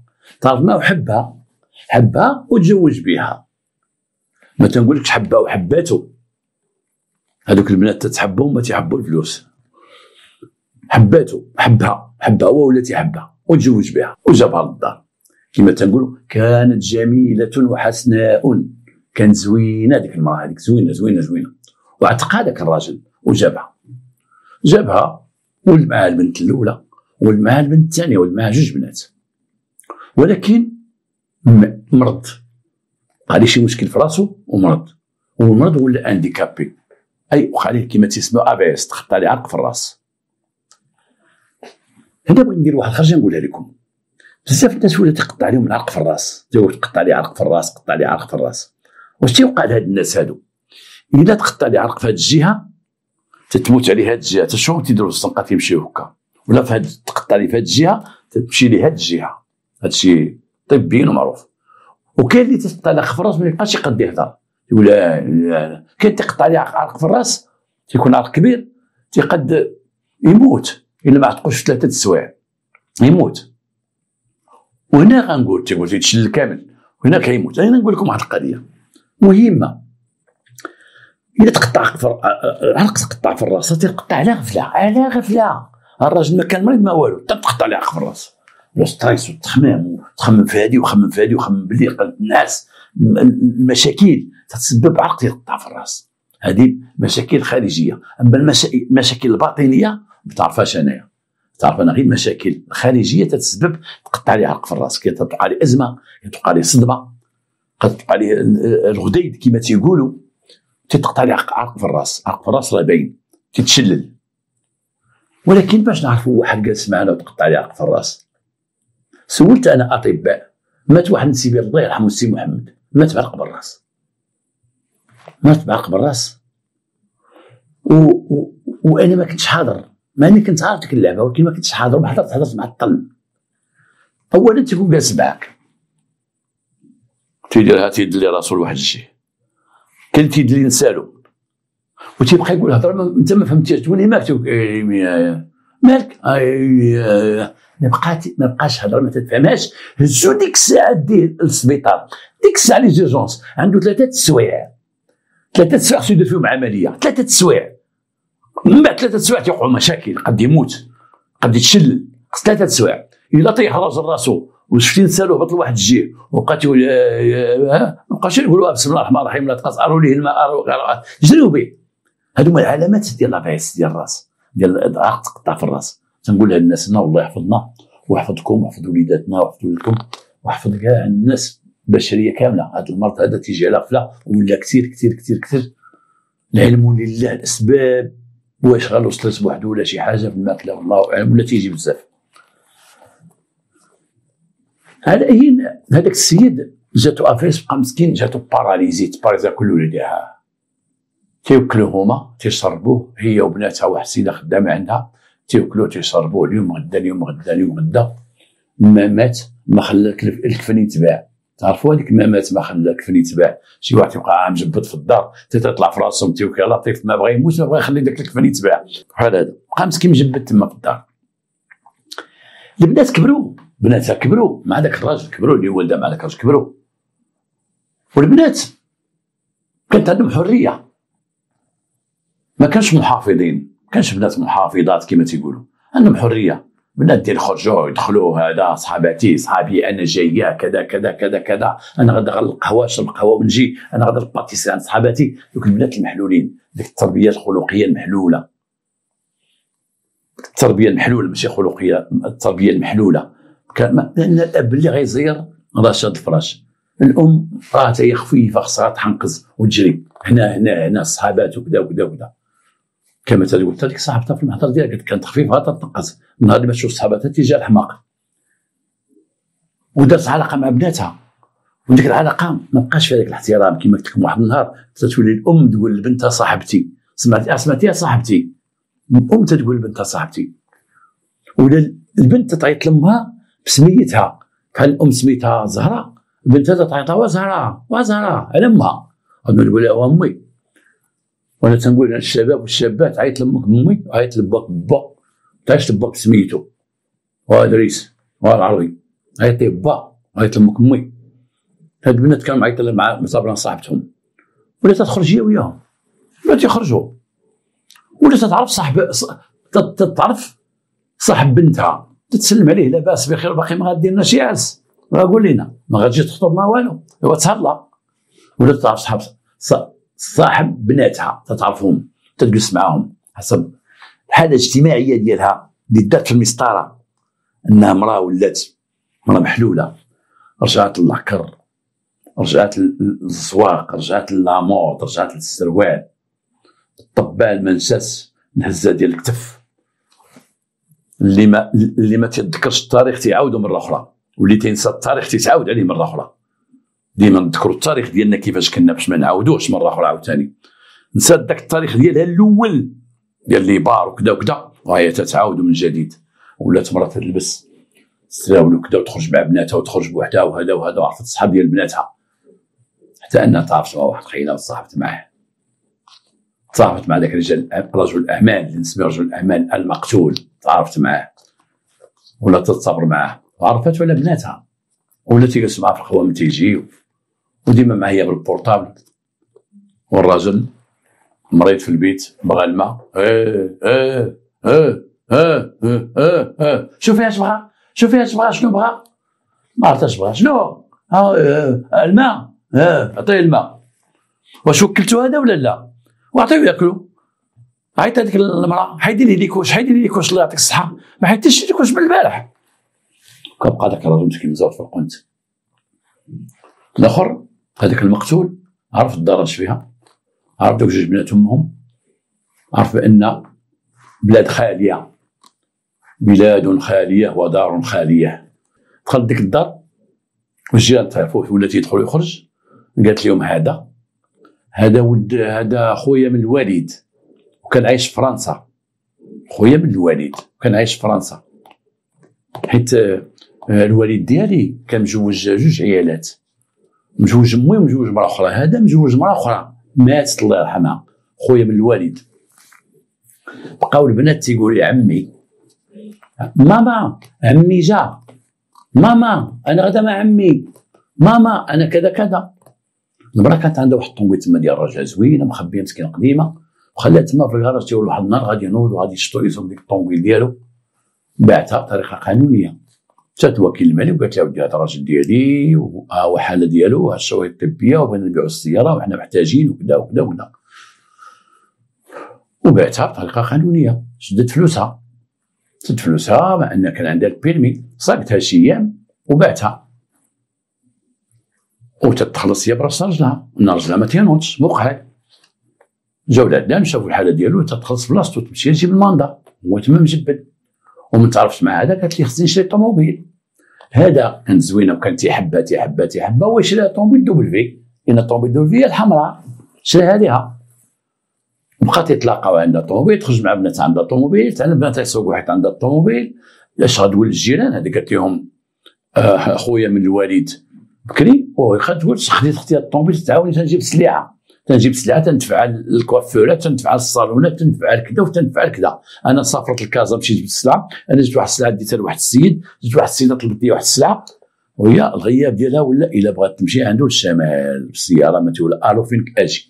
وحبها وتزوج بها. ما تنقولكش حبها وحباتو، هذوك البنات تتحبهم ما تيحبوا الفلوس، حباتو حبها هو ولا تيحبها وتزوج بها وجابها للدار. كما تنقولوا كانت جميله وحسناء، كانت زوينه ديك المراه هذيك زوينه وعتق هذاك الراجل وجابها ولد معها البنت الاولى ولد معها البنت الثانيه ولد معها 2 بنات، ولكن مرض بقى ليه شي مشكل في راسو والمرض ولا انديكابي، اي وقع عليه كما تيسموا ابيس، تخط عليه عرق في الراس. هنا بغيت ندير واحد الخرجه نقولها لكم، بزاف الناس ولا تقطع عليهم العرق في الراس، تقطع عليه عرق في الراس، واش تيوقع لهاد الناس هادو؟ الا تقطع عليه عرق في هاد الجهه تتموت عليه هاد الجهه، تشوفوا تيديروا الصنقه تيمشيو هكا، ولا في هاد تقطع عليه في هاد الجهه تمشي ليه هاد الجهه، هادشي طبيا ومعروف. وكاين اللي تقطع عليه في الراس ما يبقاش يقد يهضر، يقول لا كاين تقطع عليه عرق في الراس تيكون عرق كبير تيقد يموت الا ما عتقوش 3 السوايع يموت. وهنا غنقول تيقول تيتشل كامل وهنا كيموت. انا نقول لكم واحد القضيه مهمه، الا تقطع عرق تقطع في الراس تيقطع على غفله، الراجل ما كان مريض ما والو تقطع عليه عرق في الراس، ستريس وتخمم في هذه وخمم في هذه وخمم بلي قلب الناس المشاكل تتسبب عرق يقطع في الراس، هذه مشاكل خارجيه. اما المشاكل الباطنيه ما تعرفهاش انايا، تعرف انا غير المشاكل الخارجيه تتسبب تقطع لي عرق في الراس، كتوقع لي ازمه، كتوقع لي صدمه، قد توقع لي الغديد كما تيقولوا، تتقطع لي عرق في الراس. عرق في الراس راه باين تتشلل، ولكن باش نعرفوا واحد جالس معنا وتقطع لي عرق في الراس، سولت انا اطباء، مات واحد نسيبي الله يرحمه السي محمد، مات بعرق بالراس، وانا ما كنتش حاضر، مع اني كنت عارف ديك اللعبه، ولكن ما كنتش حاضر. ما حضرت مع الطل. اولا تيكون جالس معاك، تيديرها تيدلي راسو لواحد الشيء، كان تيدلي نسالو وتيبقى يقول هضره انت ما فهمتيش، تولي مالك ما بقاش هضره ما تتفهمهاش. هزو ديك الساعه ديه للسبيطار، ديك الساعه لي زيرجونس عنده 3 السوايع، 3 السوايع خصو يدير فيهم عمليه، 3 السوايع. من بعد 3 السوايع تيوقعوا مشاكل، قد يموت، قد يتشلل. 3 السوايع الا طيح راسو وشفتي نسالوه هبط لواحد الجهه وبقى تيقول مابقاش يقولوا بسم الله الرحمن الرحيم لا تقصروا ليه الماء جريو به. هادو هما العلامات ديال لاباس ديال الراس، ديال الادراك تقطع في الراس. تنقول للناس الله يحفظنا ويحفظكم ويحفظ وليداتنا ويحفظ ولدكم ويحفظ كاع الناس البشريه كامله. هذا المرض هذا تيجي على غفله ولا كثير كثير كثير كثير. العلم لله، الاسباب واش غير وصلت بوحدو ولا شي حاجه في الماكله والله اعلم، ولا تيجي بزاف. على اين هذاك السيد جاتو افيس بقى مسكين، جاتو باراليزي، تباريزا كل وليدها، تيوكلوه هما تيشربوه، هي وبناتها واحد السيده خدامه عندها، تيوكلوه تيشربوه اليوم غدا اليوم غدا اليوم غدا. ما مات ما خلى الكفن يتباع. تعرفوا هذيك ما مات ما خلى الكفن يتباع. شي واحد تيبقى عام جبد في الدار تيطلع في راسهم تيوكل لطيف، ما بغى يموت ما بغى يخلي داك الكفن يتباع. بحال هذا بقى مسكين مجبد تما في الدار. البنات كبروا، بناتها كبروا مع داك الراجل، كبروا اللي ولدها مع داك الراجل كبروا. والبنات كانت عندهم حريه، ما كانش محافظين، ما كانش بنات محافظات كما تيقولوا، عندهم حريه. بنات ديال خرجوا يدخلوا، هذا صحاباتي صحابي انا جايه كذا كذا كذا كذا، انا غادا غير القهوه نشرب قهوه ونجي، انا غادا الباتيسي عند صحاباتي. دوك البنات المحلولين، ديك التربيه الخلقيه المحلوله، التربيه المحلوله ماشي خلقيه، التربيه المحلوله. لان الاب اللي غيزير راه شاد الفراش، الام راه هي خفيفه خصها تحنقز وتجري هنا صحابات وكذا وكذا وكذا. كما تقول هذيك صاحبتها في المحضر ديالها كانت خفيفه تتنقز، نهار اللي ما تشوف صحاباتها تيجي الحماق. ودارت علاقه مع بناتها، وديك العلاقه ما بقاش فيها ذاك الاحترام. كما قلت لكم واحد النهار تتولي الام تقول لبنتها صاحبتي، سمعتيها صاحبتي، الام تقول لبنتها صاحبتي، ولا البنت تعيط لامها بسميتها. كان الام سميتها زهره، بنتها تعيطها زهره وزهره على امها، عاد تقول لها امي. وانا تنقول الشباب والشابات عيط لامك بامي، عيط لباك با، تعيش لباك بسميتو، وادريس والعربي عيط با، عيط لامك امي. هاد البنات كانوا معيطين مع مصابرين صاحبتهم، ولا تخرج هي وياهم، ولا تيخرجوا، ولا تتعرف تتعرف صاحب بنتها، تتسلم عليه لاباس بخير باقي ما غادير لنا شي عرس، قول لنا ما غاتجي تخطب ما والو، ايوا تهلا. ولا تتعرف صاحب بناتها، تتعرفهم تجلس معاهم حسب الحاله الاجتماعيه ديالها اللي دارت في المسطره، انها مراه ولات مراه محلوله، رجعت للعكر، رجعت للزواق، رجعت للامور، رجعت للسروال، الطبال المنساس، الهزه ديال الكتف، اللي ما تيتذكرش التاريخ تيعاودوا مره اخرى، واللي تينسى التاريخ تيتعاود عليه مره اخرى. ديما نذكروا التاريخ ديالنا كيفاش كنا باش ما نعاودوش مره اخرى عاوتاني. نسات داك التاريخ ديالها الاول ديال اللي بار وكذا وكذا، وهي تتعاود من جديد. ولات مرة تلبس السراول وكذا وتخرج مع بناتها وتخرج بوحدها وهذا وهذا، وعرفت صحاب ديال بناتها، حتى انها تعرفت مع واحد خينا وتصاحبت معاه، تصاحبت مع ذاك رجل الاعمال اللي نسميه رجل الاعمال المقتول، تعرفت معاه ولا تتصبر معاه، وعرفت على بناتها، ولا تيجلس معاه في القهوه تيجي، وديما معايا بالبورطابل. والراجل مريض في البيت بغى الماء، شوفي اش بغى، شوفي اش بغى، شنو بغى، ما عرفت اش بغى، شنو الماء، عطيه الماء. واش وكلتو هذا ولا لا؟ وعطيه ياكلو. عيط هذيك المراه، حيدي لي ليكوش، حيدي لي ليكوش الله يعطيك الصحه، ما حيدتيش ليكوش من البارح. كبقى داك الراجل مسكين مزود في القنت. الاخر هذاك المقتول عرف الدار اش فيها، عرف دوك جوج بنات امهم، عرف بان بلاد خاليه، بلاد خاليه ودار خاليه. دخل ديك الدار والجيران تعرفوه، ولا تيدخل ويخرج. قالت لهم هذا ولد، هذا خويا من الوالد، وكان عايش في فرنسا. خويا من الوالد كان عايش في فرنسا، حيت الوالد ديالي كان مجوج جوج عيالات، مجوج امي ومجوج مرا اخرى. هذا مجوج مرا اخرى ماتت الله يرحمها، خويا من الوالد. بقاو البنات تيقولوا لي عمي، ماما عمي جا، ماما انا غدا مع عمي، ماما انا كذا كذا. المراه كانت عندها واحد الطوموبيل تما ديال الرجال زوينه مخبيه مسكينه قديمه، وخلاها تما في الكراج. تيقول واحد النهار غادي ينوض وغادي يشطو يسوق ديك الطوموبيل ديالو. بعتها بطريقه قانونيه، مشات لوكيل المالي وقالت له اودي هذا الراجل ديالي وحاله ديالو وها الشواهد الطبيه وبغينا نبيعوا السياره وحنا محتاجين وكذا وكذا وكذا. وبعتها بطريقه قانونيه، شدت فلوسها مع ان كان عندها البيرمي، صاقتها شي ايام وبعتها. وتتخلص هي براس رجلها، ان رجلها ما تينوضش مقعد. جاو العدلان شافوا الحاله ديالو تتخلص بلاصتو، تمشي تجيب الماندا هو تما مجبد. وما تعرفش مع هذا، قالت لي خصني نشري طوموبيل. هذا كانت زوينه وكان تيحبها هو شرا طوموبيل دوبل في، لان الطوموبيل دوبل في الحمراء شراها ليها. بقات يتلاقاو عندها طوموبيل، تخرج مع بنات عندها طوموبيل، تعلم بنات يسوقوا حيت عندها الطوموبيل. اش غتقول للجيران؟ هذه قالت لهم خويا من الوالد بكري وغتقول خديت اختي الطوموبيل تعاوني تنجيب السلعه، تندفع الكوافورات، تندفع الصالونات، تندفع كذا وتندفع كذا. انا سافرت لكازا مشيت جبت السلعه، انا جبت واحد السلعه ديتها لواحد السيد، جبت واحد السيده طلبت لي واحد السلعه، وهي الغياب ديالها ولا الا بغات تمشي عنده للشمال بالسياره ما تقول الو فينك اجي.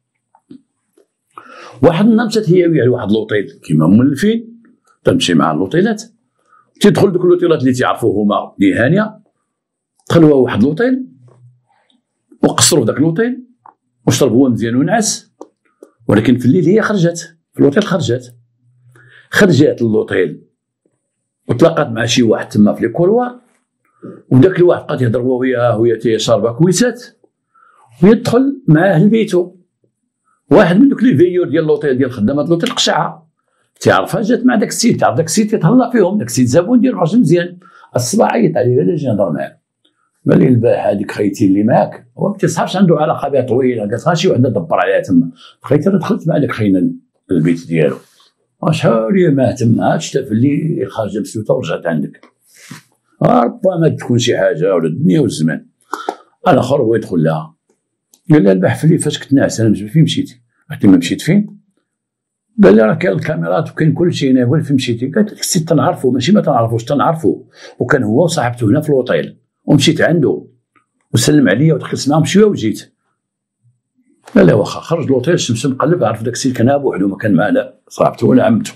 واحد النهار مشات هي وياه لواحد لوطيل كيما مولفين، تمشي مع اللوطيلات، تيدخل دوك اللوطيلات اللي تعرفوا هما دي هانيه، دخلوا واحد لوطيل وقصروا داك اللوطيل وشرب هو مزيان ونعس. ولكن في الليل هي خرجت في اللوطيل، خرجت اللوطيل وتلاقات مع شي واحد تما في الكولوار، وداك الواحد بقى تيهضر وهي شاربه كويسات، ويدخل معاه لبيتو. واحد من دوك لي فيور ديال اللوطيل ديال خدامه اللوطيل قشعها، تعرفها جات مع داك السيد، تعرف داك السيد تيتهلا فيهم، داك السيد زبون ديال راجل مزيان. الصباح عيط عليه قال لي اجي نهضر معاك. قال لي البارح هذيك خيتي اللي معاك هو ما تيصحابش عنده علاقه بها طويله، قالت شي وحده دبر عليها تما، خيتي انا دخلت مع داك خينا البيت ديالو، شحال هي ما تماش حتى في الليل خارجه مسلوته ورجعت عندك. ربما تكون شي حاجه ولا الدنيا والزمان. الاخر هو يدخل لها قال لها البارح في الليل فاش كنت ناعس انا فين مشيتي؟ قالت له ما مشيت فين؟ قال لي راه كاين الكاميرات وكاين كل شيء هنا. قال فين مشيتي؟ قالت لك السيد تنعرفو، ماشي ما تنعرفوش تنعرفو، وكان هو وصاحبته هنا في الوطيل ومشيت عنده وسلم عليا ودخلت معاهم شويه وجيت. قال لها واخا. خرج الوطيل الشمس مقلب، عرف داك السيد كان بوحدو ما كان معاه لا صاحبته ولا عمته.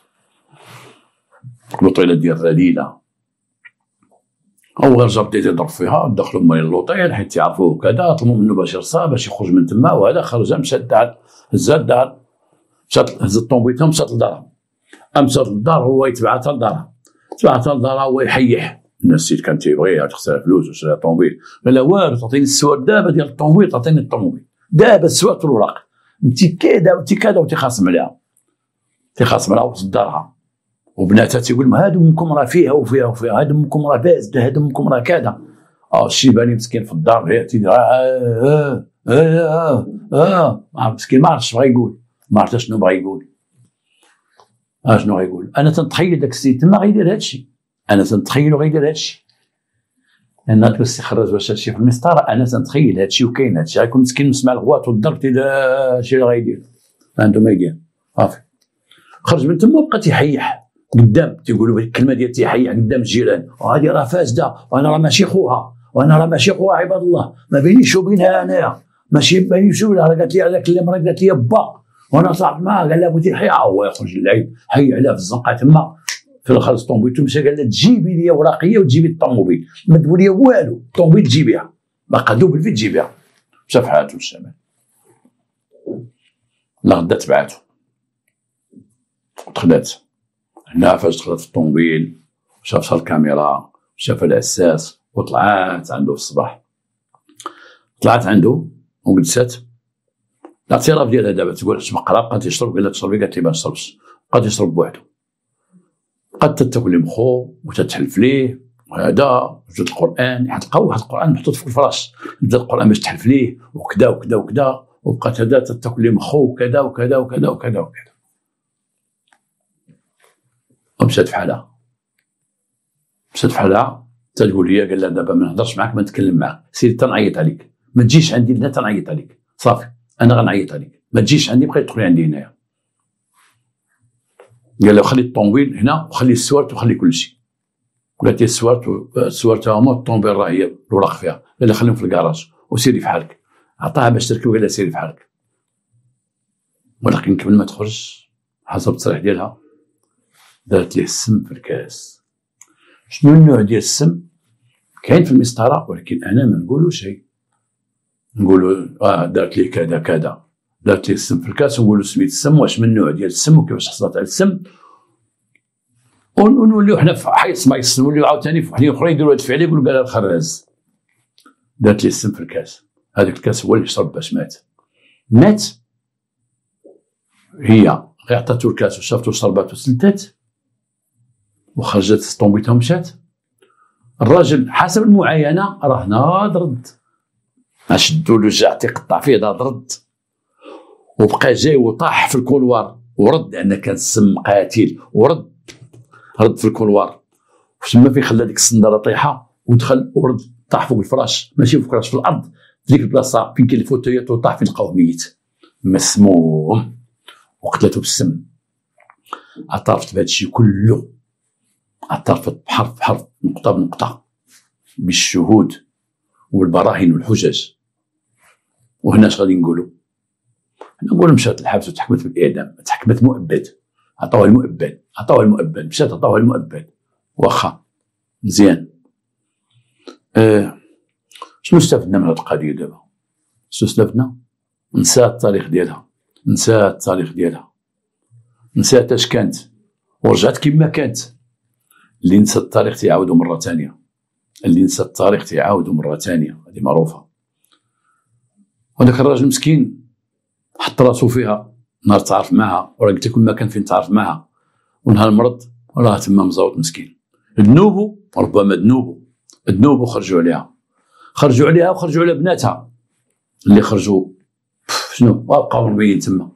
الوطيله ديال الرذيله هو غير جا بدا يضرب فيها، دخلوا هما للوطيل حيت تعرفوه كذا، طلبوا منه باش يرصى باش يخرج من تما. وهذا خرج مشى للدار، هزا الدار، مشات هز الطوموبيله مشات للدار، مشات للدار هو يتبعها لدارها، هو يحيح. السيد كان تيبغيها تخسر فلوس وشرا طوموبيل. قال لها والو تعطيني السواد دابا ديال الطوموبيل، تعطيني الطوموبيل دابا السواد في الوراق، انت كذا وانت كذا، وتيخاصم عليها وسط دارها. وبناتها تيقول هادو امكم راه فيها وفيها وفيها، هادو امكم راه بازده، هادو امكم راه كذا. الشيباني مسكين في الدار غير تيدير مسكين ما عرفتش بغا يقول، ما عرفت شنو بغا يقول. شنو غيقول؟ انا تنتخيل داك السيد تما غيدير هادشي، انا تنتخيلو غيدير هادشي، لان بس يخرج واش هادشي في المسطره. انا تنتخيل هادشي وكاين هادشي، غيكون مسكين مسمع الغوات والضرب تيدير هادشي اللي غيدير، ما عنده ما يدير. صافي خرج من تما وبقى تيحيح قدام، تيقولوا الكلمه ديال تيحيح قدام الجيران، وهذه راه فاسده، وانا راه ماشي خوها، عباد الله، ما بينيش وبينها انايا، ماشي بينيش وبينها. راه قالت لي هذاك اللي مريض، قالت لي با، وانا صاحب معاه، قال لها بغيتي نحيها، هو يخرج للعيب حي عليها في الزنقه تما. في الاخر الطوموبيل مشى قال لها تجيبي لي ورقيه وتجيبي الطوموبيل، ما تقول لي والو، الطوموبيل تجيبيها، باقا دوبل في تجيبيها. مشى في حياته الشمال، لغدا تبعاتو ودخلات هنا. فاش دخلت في الطوموبيل شافها الكاميرا، شاف العساس، وطلعات عنده في الصباح. طلعت عنده وجلست. الاعتراف ديالها دابا تقول تبقى بقات يشرب، قال لها تشربي، قالت لي ما نشربش، بقات يشرب بوحدو، بقات تاكل لي مخو وتتحلف ليه وهذا. وجد القران، لقاو واحد القران محطوط في الفراش، بدا القران باش تحلف ليه وكذا وكذا وكذا، وبقات هذا تاكل لي مخو وكذا وكذا وكذا وكذا وكذا. ومشات فحالها. مشات فحالها تقول لي قال لها دابا ما نهضرش معاك ما نتكلم معاك، سيري تنعيط عليك، ما تجيش عندي لا تنعيط عليك، صافي انا غنعيط عليك، ما تجيش عندي بقيت تدخلي عندي هنايا. قال له خلي الطوموبيل هنا وخلي السوارت وخلي كل شيء. قالت لي السوارت هما الطوموبيل راه هي الوراق فيها. قال لها خليهم في الكراج وسيري في حالك. عطاها باش تركب وقال لها سيري في حالك. ولكن قبل ما تخرج حسب التصريح ديالها دارت ليه السم في الكاس. شنو النوع ديال السم؟ كاين في المسطره ولكن انا ما نقولو شيء، نقولوا دارت ليه كذا كذا، دارت ليه السم في الكاس ونقولوا سميت السم، واش من النوع ديال السم وكيفاش حصلت على السم، ونوليو حنا في حيص ما يص نوليو عاوتاني في وحدين اخرين يديروا هاد الفعل يقولوا قالها الخراز. دارت ليه السم في الكاس، هذاك الكاس هو اللي شرب باش مات. هي غير عطاتو الكاس وشافتو شربات وسلتات وخرجت الطوموبيله ومشات. الراجل حسب المعاينه راه ناض رد، شدوا له الجعت يقطع فيه ناض رد، وبقى جاي وطاح في الكولوار ورد لان كان السم قاتل ورد في الكولوار. تما فين خلى ديك الصنداره طيحه ودخل ورد طاح فوق الفراش، ماشي فوق الفراش في الارض في ديك البلاصه فين كاين الفوتويات وطاح فين لقاوه ميت مسموم وقتلته بالسم. اعترفت بهذا الشيء كله، اعترفت بحرف نقطه بنقطه بالشهود والبراهين والحجج. وهنا اش غادي نقولوا؟ نقول مشات الحبس وتحكمت بالاعدام، تحكمت مؤبد، عطاوها المؤبد مشات عطاوها المؤبد. واخا مزيان. شنو استفدنا من هذه القضيه دابا؟ شنو استفدنا؟ نسات التاريخ ديالها، نسات اش كانت ورجعت كما كانت. اللي نسى التاريخ تيعاودو مره ثانيه، هذه معروفه. وهذاك الراجل مسكين حط راسو فيها، نهار تعرف معها وراه قلت لكم ما كان فين تعرف معها، ونهار مرض راه تما مزوط مسكين. ذنوبو ربما ذنوبو خرجوا عليها وخرجوا على بناتها اللي خرجوا شنو بقاو مرميين تما،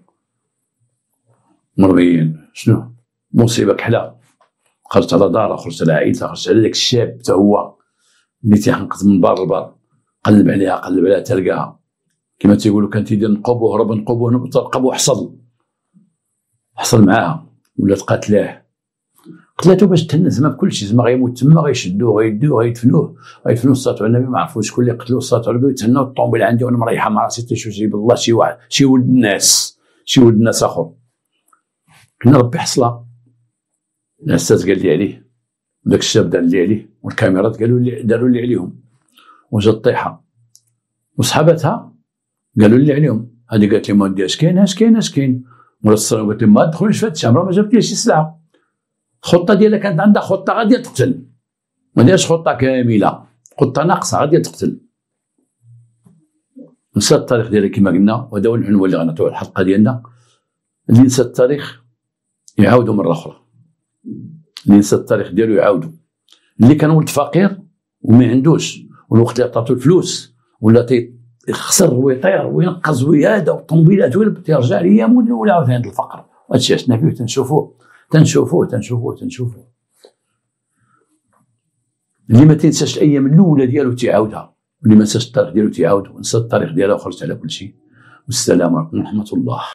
شنو مصيبه كحله. خرجت على دارها، خرجت على عائلتها، خرجت على داك الشاب حتى هو اللي تيحنقز من بار لبار، قلب عليها تلقاها كما تيقولوا كان تيدير نقب وهرب نقب حصل معاها ولات قتلاتو باش تهنى ما بكل شيء، زعما غيموت تما غيشدوه غيدوه غيدفنوه الصلاه على النبي، ما عرفوا شكون اللي قتلوه الصلاه على النبي، ويتهناو الطوموبيل عندي وانا مريحه مع راسي تيجيب الله شي ولد الناس اخر. كنا ربي حصله الاستاذ قال لي عليه، وداك الشاب دار لي عليه، والكاميرات داروا لي عليهم، وجات طيحه وصحاباتها قالوا لي عليهم. هذه قالت لي ما ندير اش كاين مولا الصلاه، قالت لي ما تدخليش في هذا الشيء، عمرها ما جابت لي شي سلعه. الخطه ديالها كانت عندها خطه غاديه تقتل، ما ديرش خطه كامله، خطه ناقصه غاديه تقتل. نسى التاريخ ديالها كما قلنا، وهذا هو العنوان اللي غنعطيو الحلقه ديالنا. اللي نسى التاريخ يعاودوا مره اخرى، اللي نسى التاريخ ديالو يعاودوا. اللي كان ولد فقير وما عندوش، والوقت اللي عطاتو الفلوس ولا يخسر ويطير وينقز ويهذا والطوموبيلات تيرجع ليامو الاولى عاود الفقر. هادشي عشنا فيه تنشوفوه. اللي ما تنساش الايام الاولى ديالو تيعاودها، واللي ما نساش التاريخ ديالو تيعاود، ونسى التاريخ ديالو وخرجت على كل شيء. والسلام عليكم ورحمه الله.